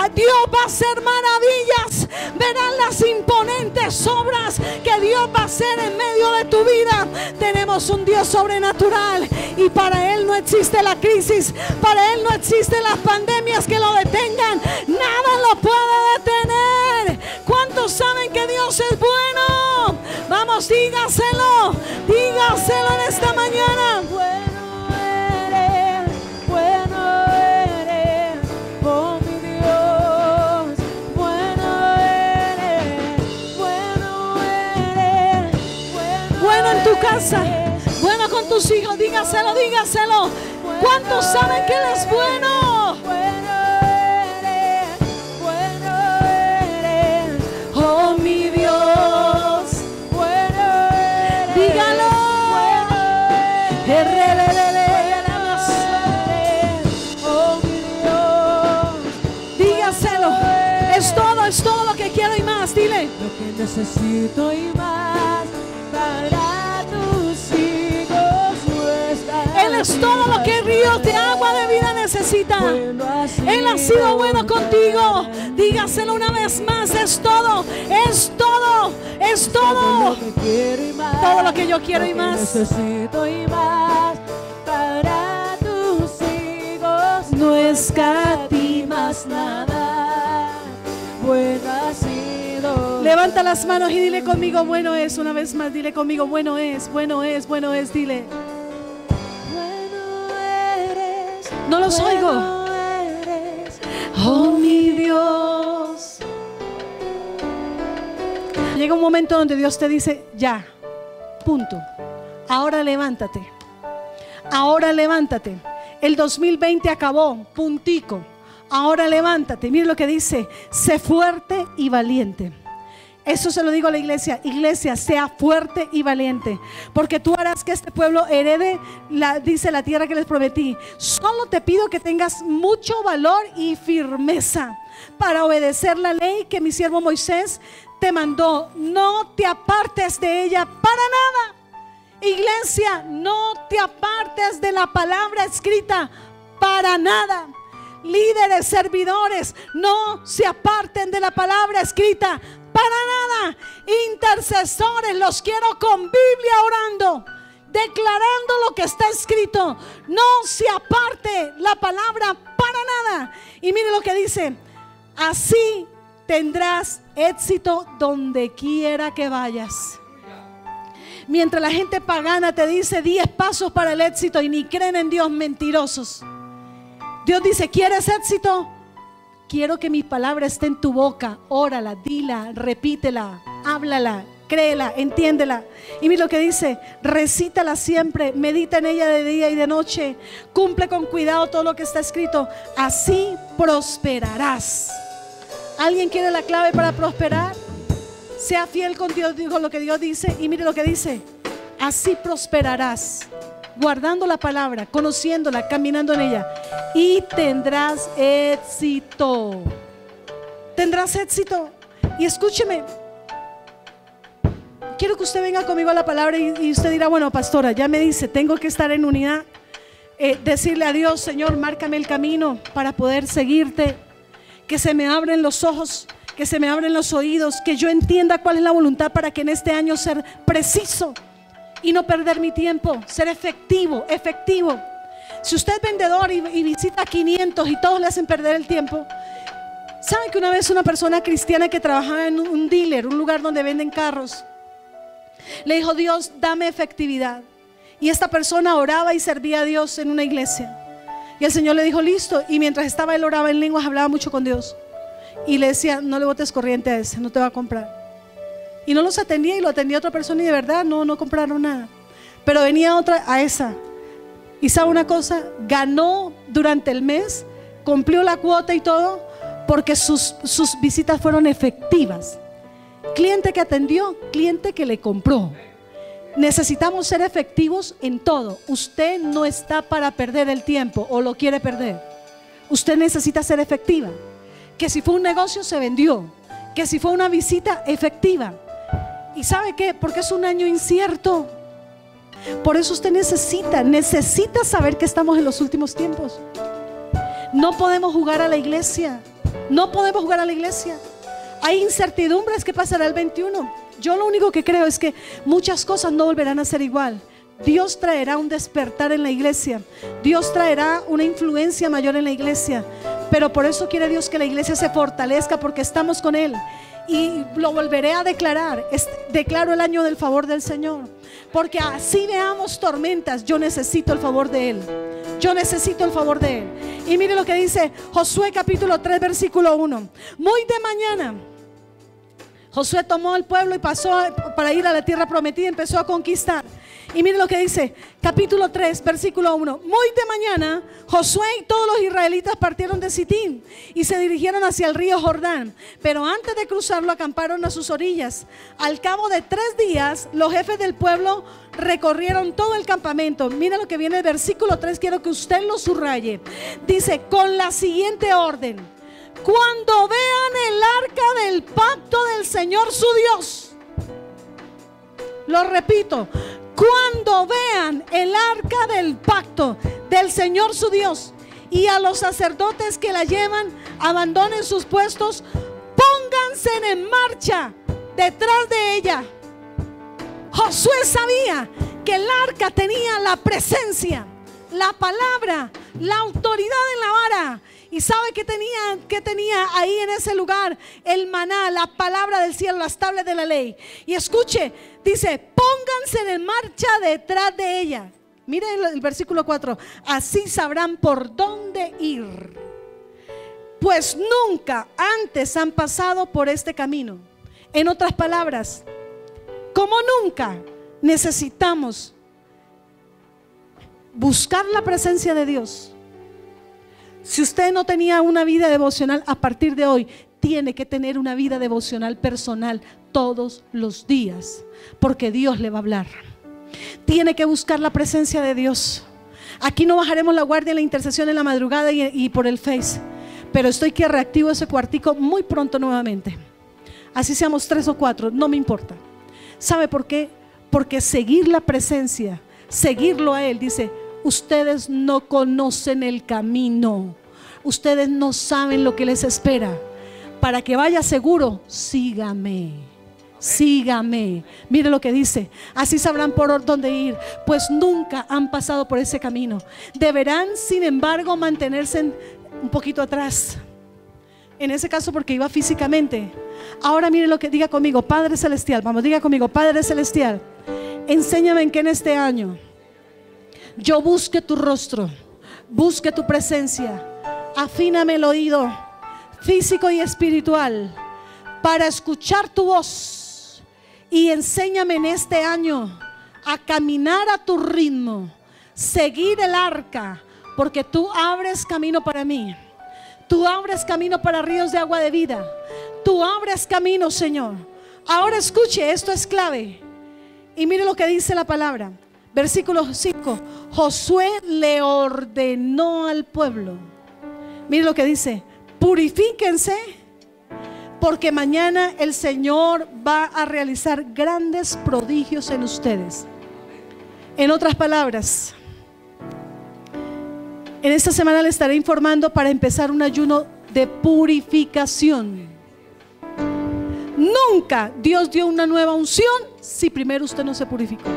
Dios va a hacer maravillas. Verán las imponentes obras que Dios va a hacer en medio de tu vida. Tenemos un Dios sobrenatural y para Él no existe la crisis, para Él no existen las pandemias que lo detengan. Nada lo puede detener. ¿Cuántos saben que Dios es bueno? Vamos, dígaselo, dígaselo en esta mañana. Bueno eres, bueno eres, oh mi Dios. Bueno eres, bueno eres, bueno, Bueno en tu eres, casa, bueno con tus hijos, dígaselo, dígaselo. ¿Cuántos saben que Él es bueno? Bueno eres, bueno eres, Oh mi Dios, bueno eres, dígalo. oh mi Dios. Dígaselo. Es todo, es todo lo que quiero y más. Dile. Lo que necesito y más para tus hijos no está. Él es todo lo que ríos de agua de vida necesita. Bueno ha Él ha sido bueno contigo. Dígaselo una vez más. Es todo, es todo, es todo. Lo que quiero y más. Todo lo que yo quiero y Lo que más. necesito y más para tus hijos No escatimas nada. Bueno ha sido. Levanta las manos y dile conmigo, bueno es. Una vez más, dile conmigo, bueno es, bueno es, bueno es. Dile. Bueno eres. No los oigo. Bueno eres. Oh mi Dios. Llega un momento donde Dios te dice, ya, punto. Ahora levántate. Ahora levántate. El dos mil veinte acabó, puntico. Ahora levántate. Mire lo que dice, sé fuerte y valiente. Eso se lo digo a la iglesia. Iglesia, sea fuerte y valiente, porque tú harás que este pueblo herede, la, dice, la tierra que les prometí. Solo te pido que tengas mucho valor y firmeza para obedecer la ley que mi siervo Moisés te mandó. No te apartes de ella para nada. Iglesia, no te apartes de la palabra escrita para nada. Líderes, servidores, no se aparten de la palabra escrita para nada. Intercesores, los quiero con Biblia orando, declarando lo que está escrito. No se aparte la palabra para nada. Y mire lo que dice: así tendrás éxito donde quiera que vayas. Mientras la gente pagana te dice diez pasos para el éxito y ni creen en Dios, mentirosos. Dios dice, ¿quieres éxito? Quiero que mi palabra esté en tu boca. Órala, dila, repítela, háblala, créela, entiéndela. Y mira lo que dice: recítala siempre, medita en ella de día y de noche, cumple con cuidado todo lo que está escrito. Así prosperarás. ¿Alguien quiere la clave para prosperar? Sea fiel con Dios, dijo lo que Dios dice. Y mire lo que dice: así prosperarás, guardando la palabra, conociéndola, caminando en ella, y tendrás éxito. Tendrás éxito. Y escúcheme, quiero que usted venga conmigo a la palabra y, y usted dirá, bueno, pastora, ya me dice, tengo que estar en unidad, eh, decirle a Dios, Señor, márcame el camino para poder seguirte, que se me abren los ojos, que se me abren los oídos, que yo entienda cuál es la voluntad para que en este año ser preciso y no perder mi tiempo, ser efectivo, efectivo. Si usted es vendedor y, y visita quinientos y todos le hacen perder el tiempo, ¿saben que una vez una persona cristiana que trabajaba en un dealer, un lugar donde venden carros, le dijo, Dios, dame efectividad? Y esta persona oraba y servía a Dios en una iglesia. Y el Señor le dijo, listo. Y mientras estaba él oraba en lenguas, hablaba mucho con Dios. Y le decía, no le botes corriente a ese, no te va a comprar. Y no los atendía y lo atendía otra persona y de verdad no, no compraron nada. Pero venía otra a esa. Y sabe una cosa, ganó durante el mes, cumplió la cuota y todo, porque sus, sus visitas fueron efectivas. Cliente que atendió, cliente que le compró. Necesitamos ser efectivos en todo. Usted no está para perder el tiempo o lo quiere perder. Usted necesita ser efectiva. Que si fue un negocio se vendió, que si fue una visita efectiva. ¿Y sabe qué? Porque es un año incierto. Por eso usted necesita, necesita saber que estamos en los últimos tiempos. No podemos jugar a la iglesia. No podemos jugar a la iglesia. Hay incertidumbres que pasará el veintiuno. Yo lo único que creo es que muchas cosas no volverán a ser igual. Dios traerá un despertar en la iglesia. Dios traerá una influencia mayor en la iglesia. Pero por eso quiere Dios que la iglesia se fortalezca, porque estamos con Él. Y lo volveré a declarar. Es, declaro el año del favor del Señor. Porque así veamos tormentas, yo necesito el favor de Él. Yo necesito el favor de Él. Y mire lo que dice Josué capítulo tres versículo uno. Muy de mañana Josué tomó el pueblo y pasó para ir a la tierra prometida, empezó a conquistar. Y mire lo que dice capítulo tres versículo uno. Muy de mañana Josué y todos los israelitas partieron de Sitín y se dirigieron hacia el río Jordán, pero antes de cruzarlo acamparon a sus orillas. Al cabo de tres días los jefes del pueblo recorrieron todo el campamento. Mira lo que viene el versículo tres, quiero que usted lo subraye. Dice con la siguiente orden: cuando vean el arca del pacto del Señor su Dios. Lo repito, cuando vean el arca del pacto del Señor su Dios y a los sacerdotes que la llevan abandonen sus puestos, pónganse en marcha detrás de ella. Josué sabía que el arca tenía la presencia, la palabra, la autoridad en la vara. Y sabe que tenía, que tenía ahí en ese lugar el maná, la palabra del cielo, las tablas de la ley. Y escuche, dice, pónganse en marcha detrás de ella. Mire el, el versículo cuatro. Así sabrán por dónde ir, pues nunca antes han pasado por este camino. En otras palabras, como nunca necesitamos buscar la presencia de Dios. Si usted no tenía una vida devocional, a partir de hoy tiene que tener una vida devocional personal todos los días, porque Dios le va a hablar. Tiene que buscar la presencia de Dios. Aquí no bajaremos la guardia en la intercesión en la madrugada y, y por el Face, pero estoy que reactivo ese cuartico muy pronto nuevamente. Así seamos tres o cuatro, no me importa. ¿Sabe por qué? Porque seguir la presencia, seguirlo a Él, dice: ustedes no conocen el camino, ustedes no saben lo que les espera. Para que vaya seguro, sígame, sígame. Mire lo que dice: así sabrán por dónde ir, pues nunca han pasado por ese camino. Deberán, sin embargo, mantenerse en, un poquito atrás. En ese caso porque iba físicamente. Ahora mire lo que diga conmigo: Padre Celestial, vamos, diga conmigo: Padre Celestial, enséñame en que en este año yo busque tu rostro, busque tu presencia. Afíname el oído físico y espiritual para escuchar tu voz, y enséñame en este año a caminar a tu ritmo, seguir el arca, porque tú abres camino para mí. Tú abres camino para ríos de agua de vida. Tú abres camino, Señor. Ahora escuche, esto es clave. Y mire lo que dice la palabra. Versículo cinco. Josué le ordenó al pueblo. Mire lo que dice: purifíquense, porque mañana el Señor va a realizar grandes prodigios en ustedes. En otras palabras, en esta semana le estaré informando para empezar un ayuno de purificación. Nunca Dios dio una nueva unción si primero usted no se purificó.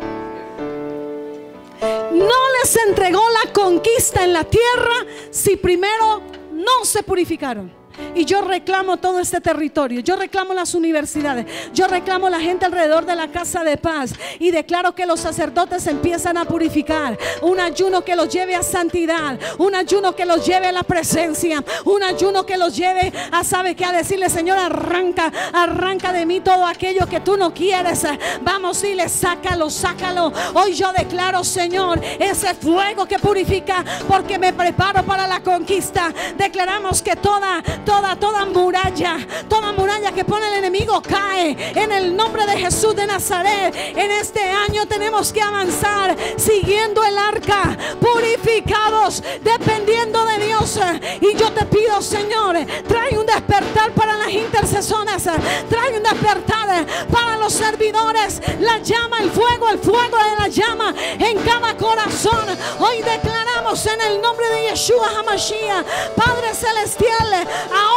No les entregó la conquista en la tierra si primero no se purificaron. Y yo reclamo todo este territorio, yo reclamo las universidades, yo reclamo la gente alrededor de la casa de paz, y declaro que los sacerdotes empiezan a purificar. Un ayuno que los lleve a santidad, un ayuno que los lleve a la presencia, un ayuno que los lleve a, sabe que a decirle: Señor, arranca, arranca de mí todo aquello que tú no quieres. Vamos, dile: sácalo, sácalo. Hoy yo declaro, Señor, ese fuego que purifica, porque me preparo para la conquista. Declaramos que toda Toda, toda muralla, toda muralla que pone el enemigo cae en el nombre de Jesús de Nazaret. En este año tenemos que avanzar siguiendo el arca, purificados, dependiendo de Dios. Y yo te pido, Señor, trae un despertar para las intercesoras, trae un despertar para los servidores. La llama, el fuego, el fuego de la llama en cada corazón. Hoy declaramos en el nombre de Yeshua HaMashiach, Padre Celestial, ahora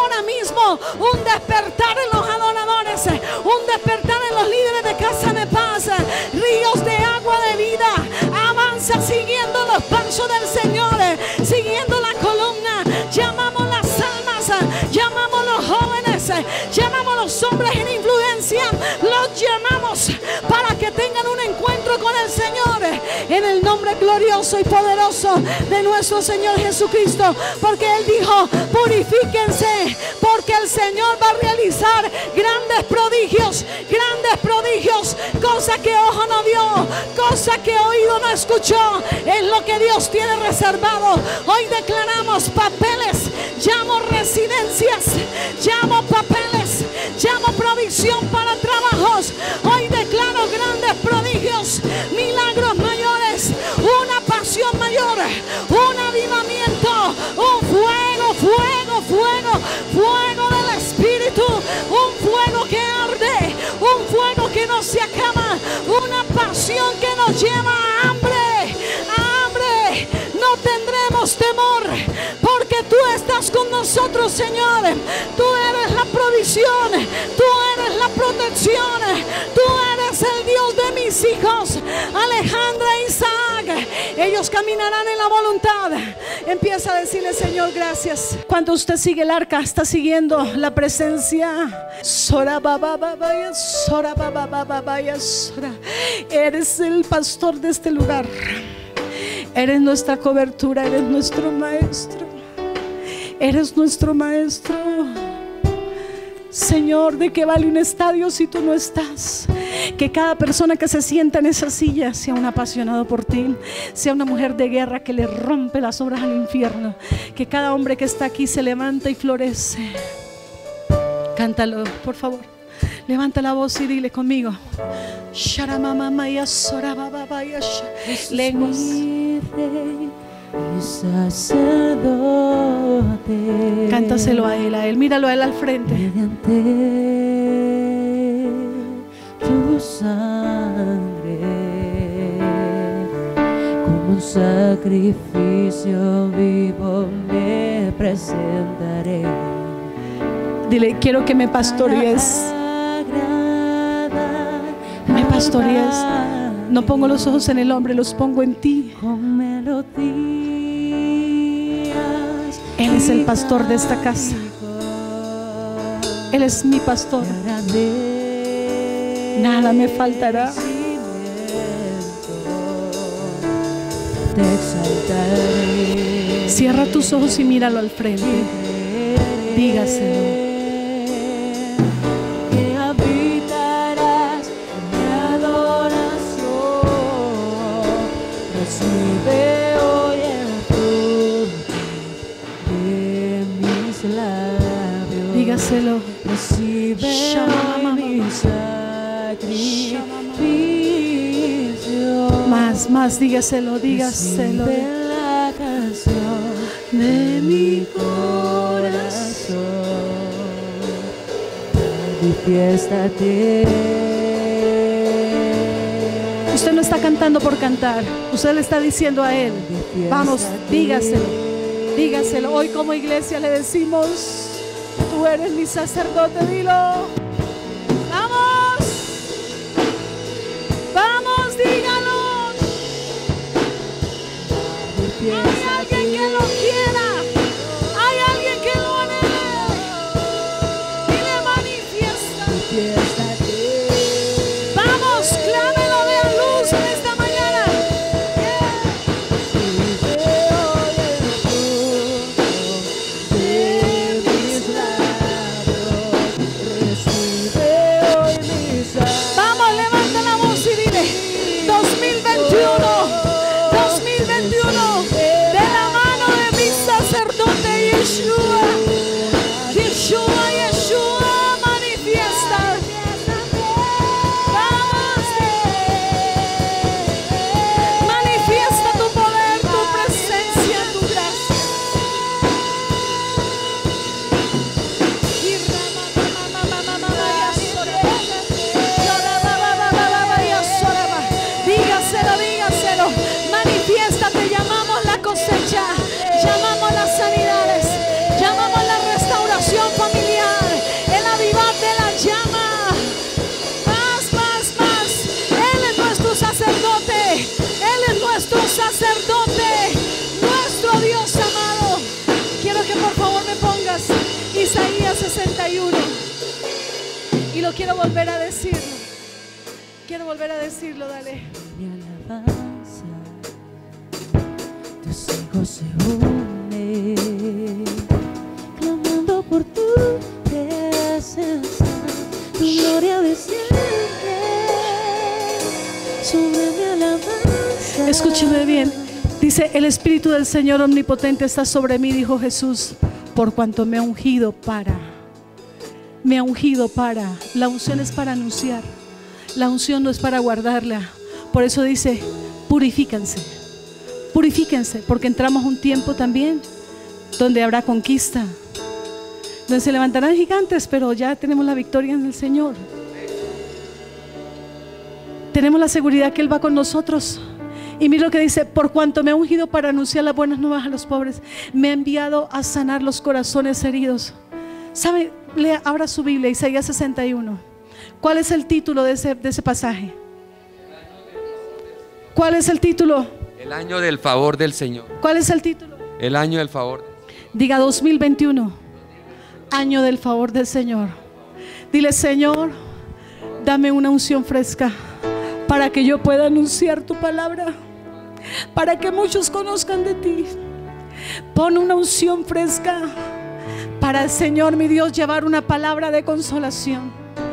un despertar en los adoradores, un despertar en los líderes de Casa de Paz. Ríos de agua de vida. Avanza siguiendo los pasos del Señor, siguiendo la columna. Llamamos las almas, llamamos los jóvenes, llamamos los hombres en influencia, los llamamos para que tengan un encuentro con el Señor en el nombre glorioso y poderoso de nuestro Señor Jesucristo, porque Él dijo: purifíquense, porque el Señor va a realizar grandes prodigios, grandes prodigios, cosa que ojo no vio, cosa que oído no escuchó, es lo que Dios tiene reservado. Hoy declaramos papeles, llamo residencias, llamo papeles, llamo provisión para trabajos. Hoy declaro grandes prodigios, milagros mayores, una pasión mayor, un avivamiento, un fuego, fuego, fuego, fuego del Espíritu, un fuego que arde, un fuego que no se acaba, una pasión que nos lleva a hambre, a hambre. No tendremos temor, porque tú estás con nosotros, Señor. Tú eres la provisión, tú eres la protección, tú eres el Dios de mis hijos, Alejandra e Isaac. Ellos caminarán en la voluntad. Empieza a decirle: Señor, gracias. Cuando usted sigue el arca, está siguiendo la presencia. Sora baba baba, sora baba baba, sora. Eres el pastor de este lugar. Eres nuestra cobertura, eres nuestro maestro. Eres nuestro maestro. Señor, ¿de qué vale un estadio si tú no estás? Que cada persona que se sienta en esa silla sea un apasionado por ti, sea una mujer de guerra que le rompe las obras al infierno. Que cada hombre que está aquí se levanta y florece. Cántalo, por favor. Levanta la voz y dile conmigo: lenguas. Cántaselo a él, a él, míralo a él al frente. Mediante tu sangre, como un sacrificio vivo me presentaré. Dile: quiero que me pastorees. Me pastorees. No pongo los ojos en el hombre, los pongo en ti. Con melodías. Él es el pastor de esta casa. Él es mi pastor. Nada me faltará. Te exaltaré. Cierra tus ojos y míralo al frente. Dígaselo. Que habitarás en mi adoración. Recibe hoy el fruto de mis labios. Dígaselo. Recibe hoy mi sacrificio. Más, más, dígaselo, dígaselo. Recibe la canción de mi corazón. Manifiéstate. Usted no está cantando por cantar. Usted le está diciendo a él: vamos, dígaselo, dígaselo. Hoy como iglesia le decimos: tú eres mi sacerdote. Dilo. Vamos, vamos, dígalo. Hay alguien que lo quiera, hay alguien que lo anhele y le manifiesta. Vamos, clámelo, de a luz en esta mañana. De mis labios sesenta y uno. Y lo quiero volver a decirlo. Quiero volver a decirlo, dale. Mi alabanza, tus hijos se unen, clamando por tu presencia, tu gloria desciende sobre mi alabanza. Escúcheme bien. Dice: el Espíritu del Señor omnipotente está sobre mí, dijo Jesús, por cuanto me ha ungido para. Me ha ungido para. La unción es para anunciar. La unción no es para guardarla. Por eso dice: purifíquense. Purifíquense, porque entramos a un tiempo también donde habrá conquista, donde se levantarán gigantes, pero ya tenemos la victoria en el Señor. Tenemos la seguridad que Él va con nosotros. Y mira lo que dice: por cuanto me ha ungido para anunciar las buenas nuevas a los pobres, me ha enviado a sanar los corazones heridos. ¿Sabe? Lea, abra su Biblia, Isaías sesenta y uno. ¿Cuál es el título de ese, de ese pasaje? ¿Cuál es el título? El año del favor del Señor. ¿Cuál es el título? El año del favor. Diga dos mil veintiuno. Año del favor del Señor. Dile: Señor, dame una unción fresca para que yo pueda anunciar tu palabra, para que muchos conozcan de ti. Pon una unción fresca para el Señor, mi Dios, llevar una palabra de consolación.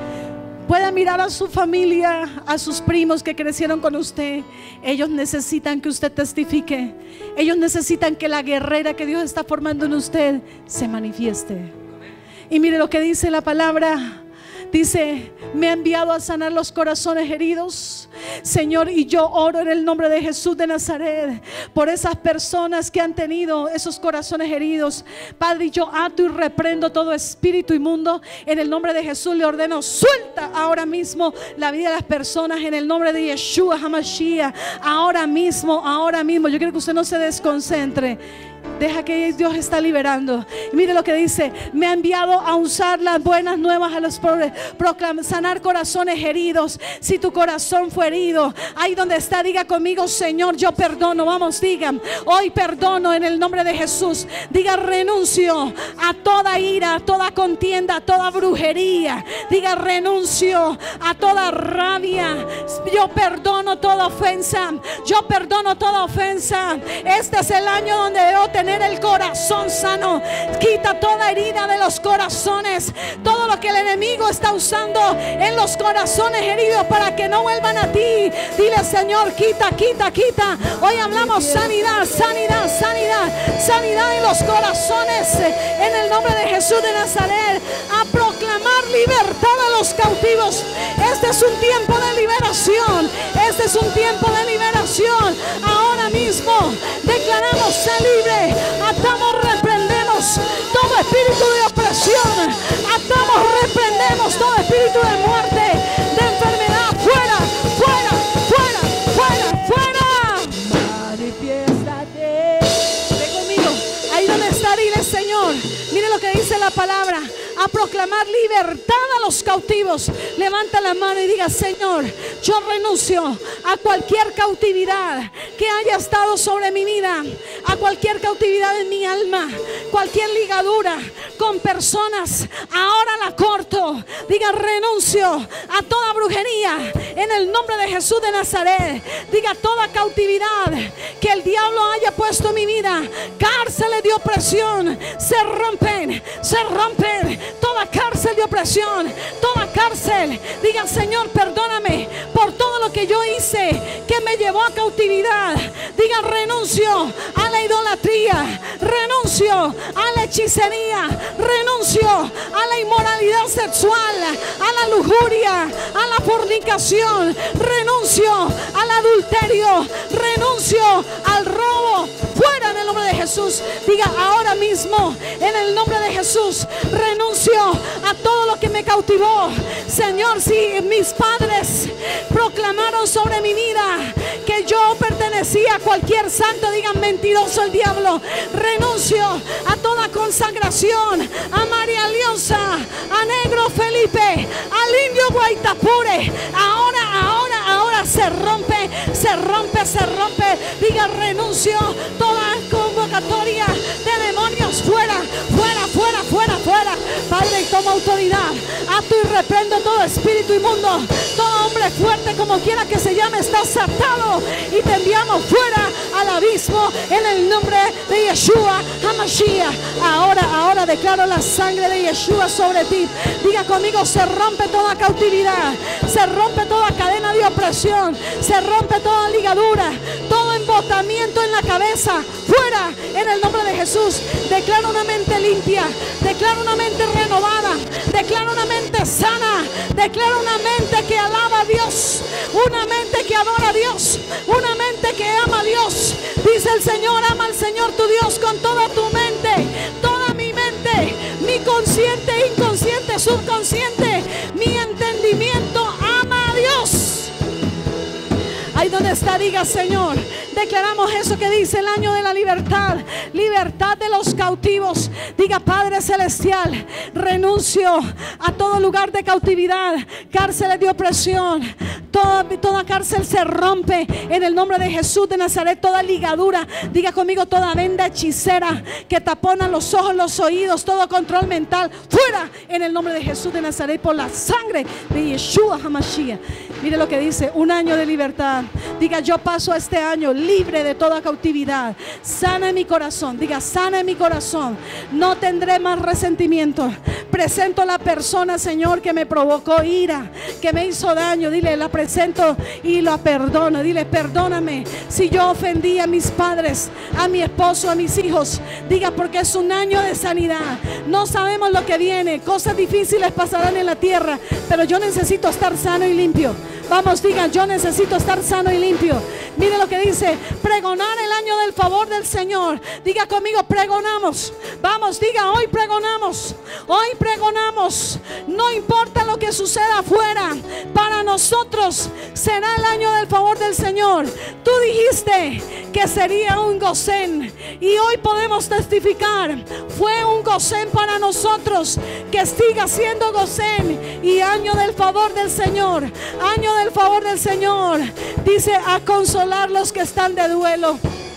Pueda mirar a su familia, a sus primos que crecieron con usted. Ellos necesitan que usted testifique. Ellos necesitan que la guerrera que Dios está formando en usted se manifieste. Y mire lo que dice la palabra. Dice: me ha enviado a sanar los corazones heridos, Señor, y yo oro en el nombre de Jesús de Nazaret por esas personas que han tenido esos corazones heridos. Padre, yo ato y reprendo todo espíritu inmundo. En el nombre de Jesús le ordeno: suelta ahora mismo la vida de las personas en el nombre de Yeshua HaMashiach. Ahora mismo, ahora mismo. Yo quiero que usted no se desconcentre. Deja que Dios está liberando. Y mire lo que dice: me ha enviado a usar las buenas nuevas a los pobres, proclamar, sanar corazones heridos. Si tu corazón fue herido, ahí donde está, diga conmigo: Señor, yo perdono. Vamos, digan: hoy perdono en el nombre de Jesús. Diga: renuncio a toda ira, a toda contienda, a toda brujería. Diga: renuncio a toda rabia. Yo perdono toda ofensa. Yo perdono toda ofensa. Este es el año donde debo tener el corazón sano. Quita toda herida de los corazones, todo lo que el enemigo está usando en los corazones heridos para que no vuelvan a ti. Dile: Señor, quita, quita, quita. Hoy hablamos sanidad, sanidad, sanidad, sanidad en los corazones, en el nombre de Jesús de Nazaret. A proclamar libertad a los cautivos. Este es un tiempo de liberación. Este es un tiempo de liberación. Ahora mismo declaramos: sé libre. Atamos, reprendemos todo espíritu de opresión. Atamos, reprendemos todo espíritu de muerte, de enfermedad. Fuera, fuera, fuera, fuera, fuera. Manifiéstate. Ven conmigo. Ahí donde está, dile: Señor, mire lo que dice la palabra: a proclamar libertad a los cautivos. Levanta la mano y diga: Señor, yo renuncio a cualquier cautividad que haya estado sobre mi vida, a cualquier cautividad en mi alma, cualquier ligadura con personas, ahora la corto. Diga: renuncio a toda brujería en el nombre de Jesús de Nazaret. Diga: toda cautividad que el diablo haya puesto en mi vida, cárceles de opresión, se rompen, se rompen. Toda cárcel de opresión, toda cárcel. Diga: Señor, perdóname por todo lo que yo hice que me llevó a cautividad. Diga: renuncio a la idolatría, renuncio a la hechicería, renuncio a la inmoralidad sexual, a la lujuria, a la fornicación, renuncio al adulterio, renuncio al robo. Fuera en el nombre de Jesús. Diga: ahora mismo en el nombre de Jesús renuncio a todo lo que me cautivó. Señor, si mis padres proclamaron sobre mi vida que yo pertenecía a cualquier santo, digan: mentiroso el diablo. Renuncio a toda consagración, a María Leonza, a Negro Felipe, al Indio Guaitapure. Ahora, ahora, ahora se rompe, se rompe, se rompe. Diga: renuncio toda convocatoria de demonios. Fuera, fuera, fuera, fuera, fuera. Padre, toma autoridad ato y reprendo todo espíritu inmundo. Todo hombre fuerte, como quiera que se llame, está atado y te enviamos fuera al abismo en el nombre de Yeshua HaMashiach. Ahora, ahora declaro la sangre de Yeshua sobre ti. Diga conmigo: se rompe toda cautividad, se rompe toda cadena de opresión, se rompe toda ligadura, todo embotamiento en la cabeza, fuera en el nombre de Jesús. Declaro una mente limpia, declaro una mente renovada, declaro una mente sana, declaro una mente que alaba a Dios, una mente que adora a Dios, una mente que ama a Dios. Dice el Señor: ama al Señor tu Dios con toda tu mente, toda mi mente, mi consciente, inconsciente, subconsciente, mi entendimiento, ama a Dios. Ahí donde está, diga: Señor, declaramos eso que dice el año de la libertad, libertad de los cautivos. Diga: Padre Celestial, renuncio a todo lugar de cautividad, cárceles de opresión. Toda, toda cárcel se rompe en el nombre de Jesús de Nazaret. Toda ligadura, diga conmigo: toda venda hechicera que tapona los ojos, los oídos, todo control mental, fuera en el nombre de Jesús de Nazaret, por la sangre de Yeshua HaMashiach. Mire lo que dice: un año de libertad. Diga: yo paso este año libre de toda cautividad. Sana en mi corazón. Diga: sana en mi corazón. No tendré más resentimiento. Presento a la persona, Señor, que me provocó ira, que me hizo daño. Dile: la presento y la perdono. Dile: perdóname si yo ofendí a mis padres, a mi esposo, a mis hijos. Diga: porque es un año de sanidad. No sabemos lo que viene. Cosas difíciles pasarán en la tierra, pero yo necesito estar sano y limpio. Vamos, digan: yo necesito estar sano y limpio. Mire lo que dice: pregonar el año del favor del Señor. Diga conmigo: pregonamos. Vamos, diga: hoy pregonamos. Hoy pregonamos. No importa lo que suceda afuera, para nosotros será el año del favor del Señor. Tú dijiste que sería un gosén, y hoy podemos testificar: fue un gosén para nosotros, que siga siendo gosén y año del favor del Señor. Año del favor del Señor. Dice: a consolar los que están de duelo.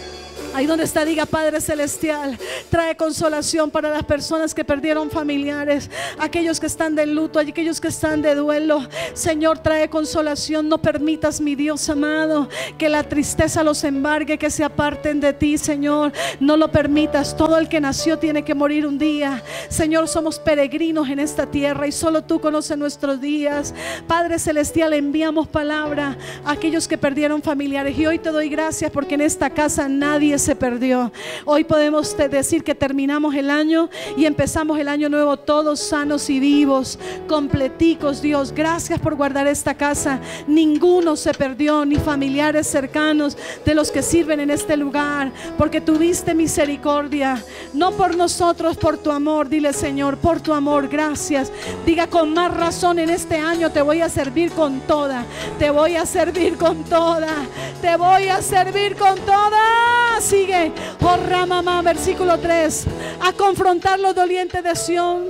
Ahí donde está, diga: Padre Celestial, trae consolación para las personas que perdieron familiares, aquellos que están de luto, aquellos que están de duelo. Señor, trae consolación. No permitas, mi Dios amado, que la tristeza los embargue, que se aparten de ti, Señor. No lo permitas. Todo el que nació tiene que morir un día. Señor, somos peregrinos en esta tierra y solo tú conoces nuestros días. Padre Celestial, enviamos palabra a aquellos que perdieron familiares, y hoy te doy gracias porque en esta casa nadie se perdió. Hoy podemos decir que terminamos el año y empezamos el año nuevo todos sanos y vivos, completicos. Dios, gracias por guardar esta casa. Ninguno se perdió, ni familiares cercanos de los que sirven en este lugar, porque tuviste misericordia, no por nosotros, por tu amor. Dile: Señor, por tu amor, gracias. Diga: con más razón en este año te voy a servir con toda, te voy a servir con toda, te voy a servir con toda. Sigue, oh Ramamá, versículo tres: a confrontar los dolientes de Sión.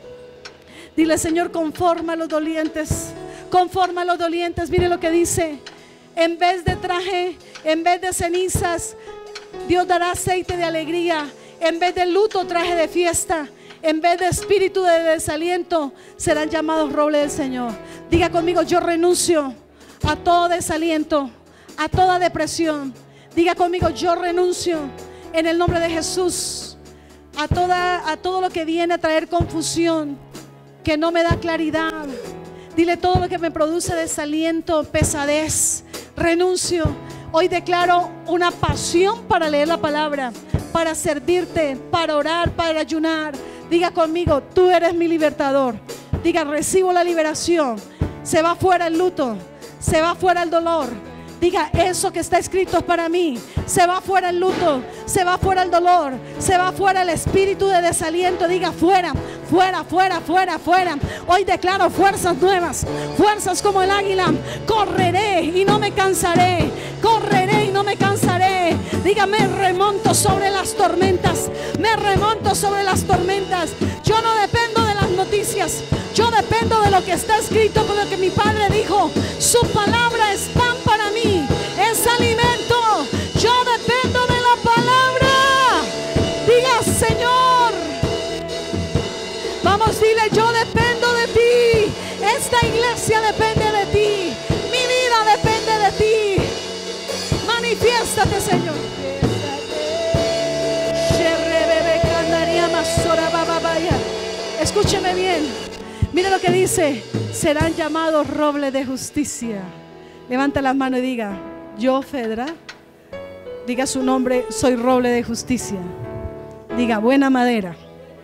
Dile: Señor, conforma a los dolientes, conforma a los dolientes. Mire lo que dice: en vez de traje, en vez de cenizas, Dios dará aceite de alegría. En vez de luto, traje de fiesta. En vez de espíritu de desaliento, serán llamados roble del Señor. Diga conmigo: yo renuncio a todo desaliento, a toda depresión. Diga conmigo: yo renuncio en el nombre de Jesús a, toda, a todo lo que viene a traer confusión, que no me da claridad. Dile: todo lo que me produce desaliento, pesadez, renuncio. Hoy declaro una pasión para leer la palabra, para servirte, para orar, para ayunar. Diga conmigo: tú eres mi libertador. Diga: recibo la liberación. Se va fuera el luto, se va fuera el dolor. Diga: eso que está escrito es para mí. Se va fuera el luto, se va fuera el dolor, se va fuera el espíritu de desaliento. Diga: fuera, fuera, fuera, fuera, fuera. Hoy declaro fuerzas nuevas, fuerzas como el águila. Correré y no me cansaré, correré y no me cansaré. Diga: me remonto sobre las tormentas, me remonto sobre las tormentas. Yo no dependo de las noticias, yo dependo de lo que está escrito, con lo que mi Padre dijo. Su palabra es pan para mí, es alimento. Yo dependo de la palabra. Diga: Señor, vamos Vamos, dile, yo dependo de ti. Esta iglesia depende de ti. Mi vida depende de ti. Manifiéstate, Señor. Escúcheme bien. Mire lo que dice: serán llamados roble de justicia. Levanta las manos y diga: yo, Fedra, diga su nombre, soy roble de justicia. Diga: buena madera.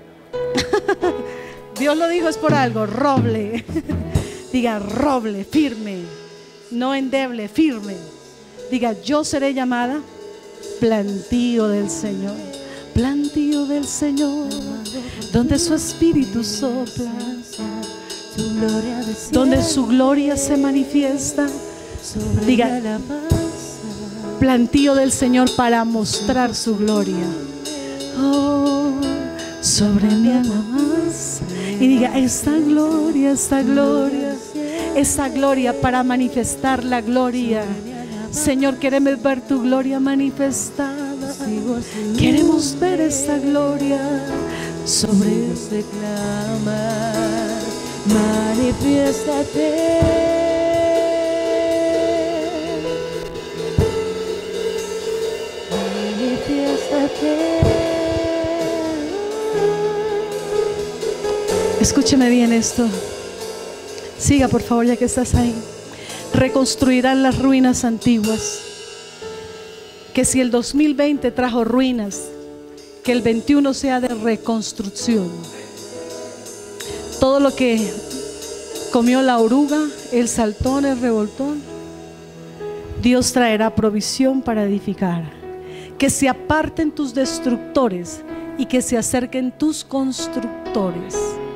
Dios lo dijo, es por algo. Roble. Diga: roble, firme, no endeble, firme. Diga: yo seré llamada plantío del Señor. Plantío del Señor, donde su espíritu sopla, donde su gloria se manifiesta. Diga: plantío del Señor para mostrar su gloria. Oh, sobre mi alabanza. Y diga: esta gloria, esta gloria, esta gloria para manifestar la gloria. Señor, queremos ver tu gloria manifestada. Queremos ver esta gloria sobre este clamar. Manifiéstate. Manifiéstate. Escúcheme bien esto. Siga, por favor, ya que estás ahí. Reconstruirán las ruinas antiguas. Que si el dos mil veinte trajo ruinas, que el veintiuno sea de reconstrucción. Todo lo que comió la oruga, el saltón, el revoltón, Dios traerá provisión para edificar. Que se aparten tus destructores y que se acerquen tus constructores.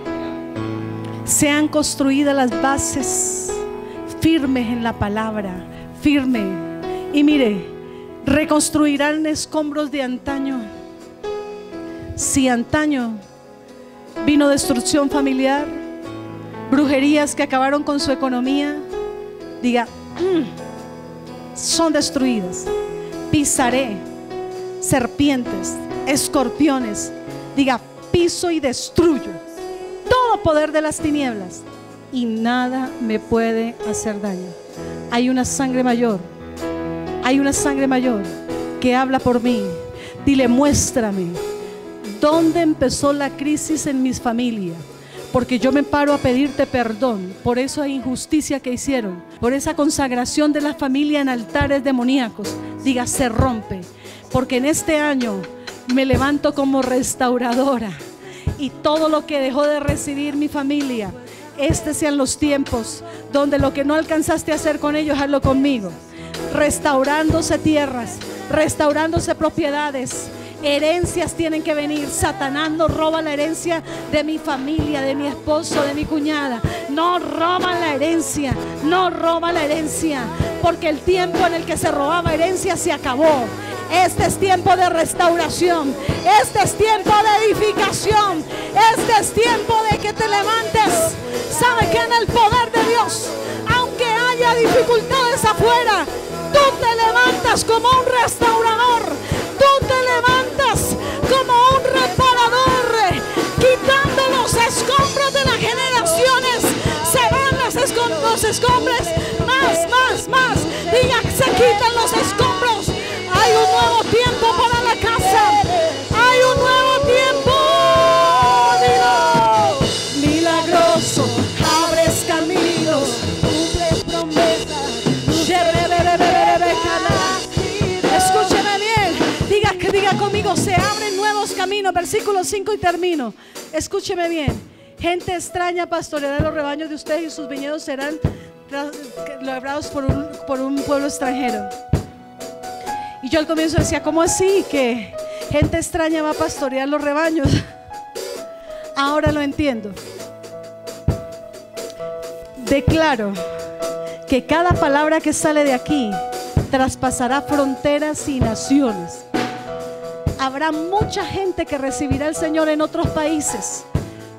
Sean construidas las bases firmes en la palabra, firme. Y mire, reconstruirán escombros de antaño. Si antaño vino destrucción familiar, brujerías que acabaron con su economía, diga: mmm, son destruidas. Pisaré serpientes, escorpiones. Diga: piso y destruyo todo poder de las tinieblas y nada me puede hacer daño. Hay una sangre mayor. Hay una sangre mayor que habla por mí. Dile: muéstrame dónde empezó la crisis en mis familias, porque yo me paro a pedirte perdón por esa injusticia que hicieron, por esa consagración de la familia en altares demoníacos. Diga: se rompe, porque en este año me levanto como restauradora y todo lo que dejó de recibir mi familia, estos sean los tiempos donde lo que no alcanzaste a hacer con ellos, hazlo conmigo. Restaurándose tierras, restaurándose propiedades, herencias tienen que venir. Satanás no roba la herencia de mi familia, de mi esposo, de mi cuñada. No roban la herencia, no roba la herencia, porque el tiempo en el que se robaba herencia se acabó. Este es tiempo de restauración, este es tiempo de edificación, este es tiempo de que te levantes. ¿Sabe que en el poder de Dios, aunque haya dificultades afuera, tú te levantas como un restaurador, tú te levantas como un reparador, quitando los escombros de las generaciones? Se van las escom- los escombros, más, más, más. Diga: se quitan los escombros. Hay un nuevo tiempo para la casa. Hay un nuevo tiempo. Dilo. Milagroso, abres caminos, cumples promesas. Escúcheme bien. Diga, que diga conmigo: se abren nuevos caminos. Versículo cinco y termino. Escúcheme bien. Gente extraña pastoreará los rebaños de ustedes y sus viñedos serán labrados por un, por un pueblo extranjero. Y yo al comienzo decía: ¿cómo así que gente extraña va a pastorear los rebaños? Ahora lo entiendo. Declaro que cada palabra que sale de aquí traspasará fronteras y naciones. Habrá mucha gente que recibirá al Señor en otros países,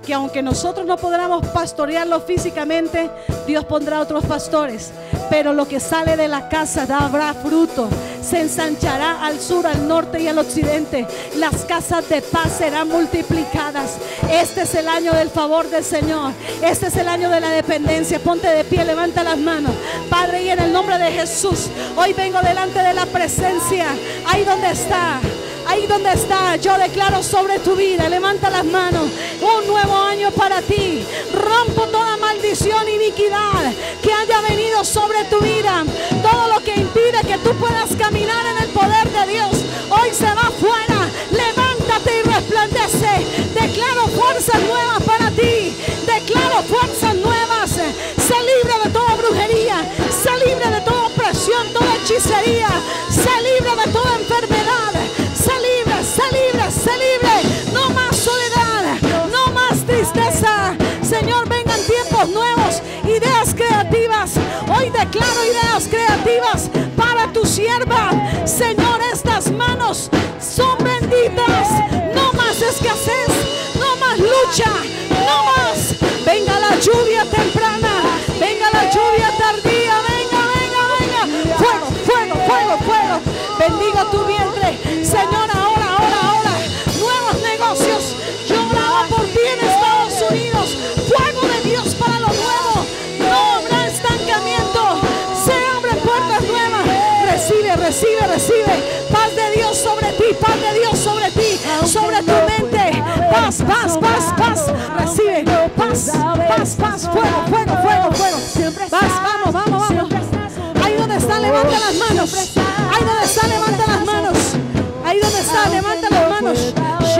que aunque nosotros no podamos pastorearlo físicamente, Dios pondrá otros pastores, pero lo que sale de la casa dará fruto, se ensanchará al sur, al norte y al occidente. Las casas de paz serán multiplicadas. Este es el año del favor del Señor, este es el año de la dependencia. Ponte de pie, levanta las manos. Padre, y en el nombre de Jesús, hoy vengo delante de la presencia, ahí donde está, ahí donde está, yo declaro sobre tu vida, levanta las manos, un nuevo año para ti. Rompo toda maldición, iniquidad que haya venido sobre tu vida, todo lo que impide que tú puedas caminar en el poder de Dios, hoy se va fuera. Levántate y resplandece. Declaro fuerzas nuevas para ti, declaro fuerzas nuevas. Sé libre de toda brujería, sé libre de toda opresión, toda hechicería, sé libre de toda enfermedad. Sé libre, sé libre, sé libre. No más soledad, no más tristeza. Señor, vengan tiempos nuevos, ideas creativas. Hoy declaro ideas creativas para tu sierva. Señor, estas manos son benditas. No más escasez, no más lucha, no más. Venga la lluvia temprana, venga la lluvia tardía. Venga, venga, venga. Fuego, fuego, fuego, fuego. Bendigo tu vientre, Señor, ahora, ahora, ahora. Nuevos negocios. Yo oraba por ti en Estados Unidos. Fuego de Dios para lo nuevo. No habrá estancamiento. Se abren puertas nuevas. Recibe, recibe, recibe. Paz de Dios sobre ti, paz de Dios sobre ti, sobre tu mente. Paz, paz, paz, paz. Recibe paz, paz, paz. Fuego, fuego, fuego, fuego. Paz, vamos, vamos, vamos. Ahí donde está, levanta las manos. Ahí donde está, levanta las manos. Ahí donde está, levanta las manos.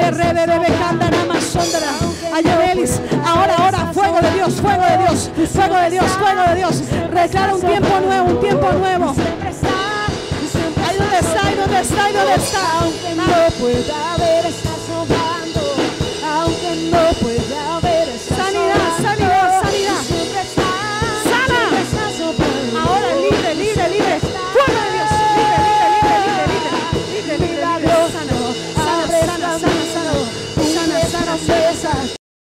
Ayonelis, ahora, ahora, fuego de Dios, fuego de Dios, fuego de Dios, fuego de Dios. Declara un tiempo nuevo, un tiempo nuevo. Ahí donde está, ahí donde está, ahí donde está. Aunque no pueda ver, está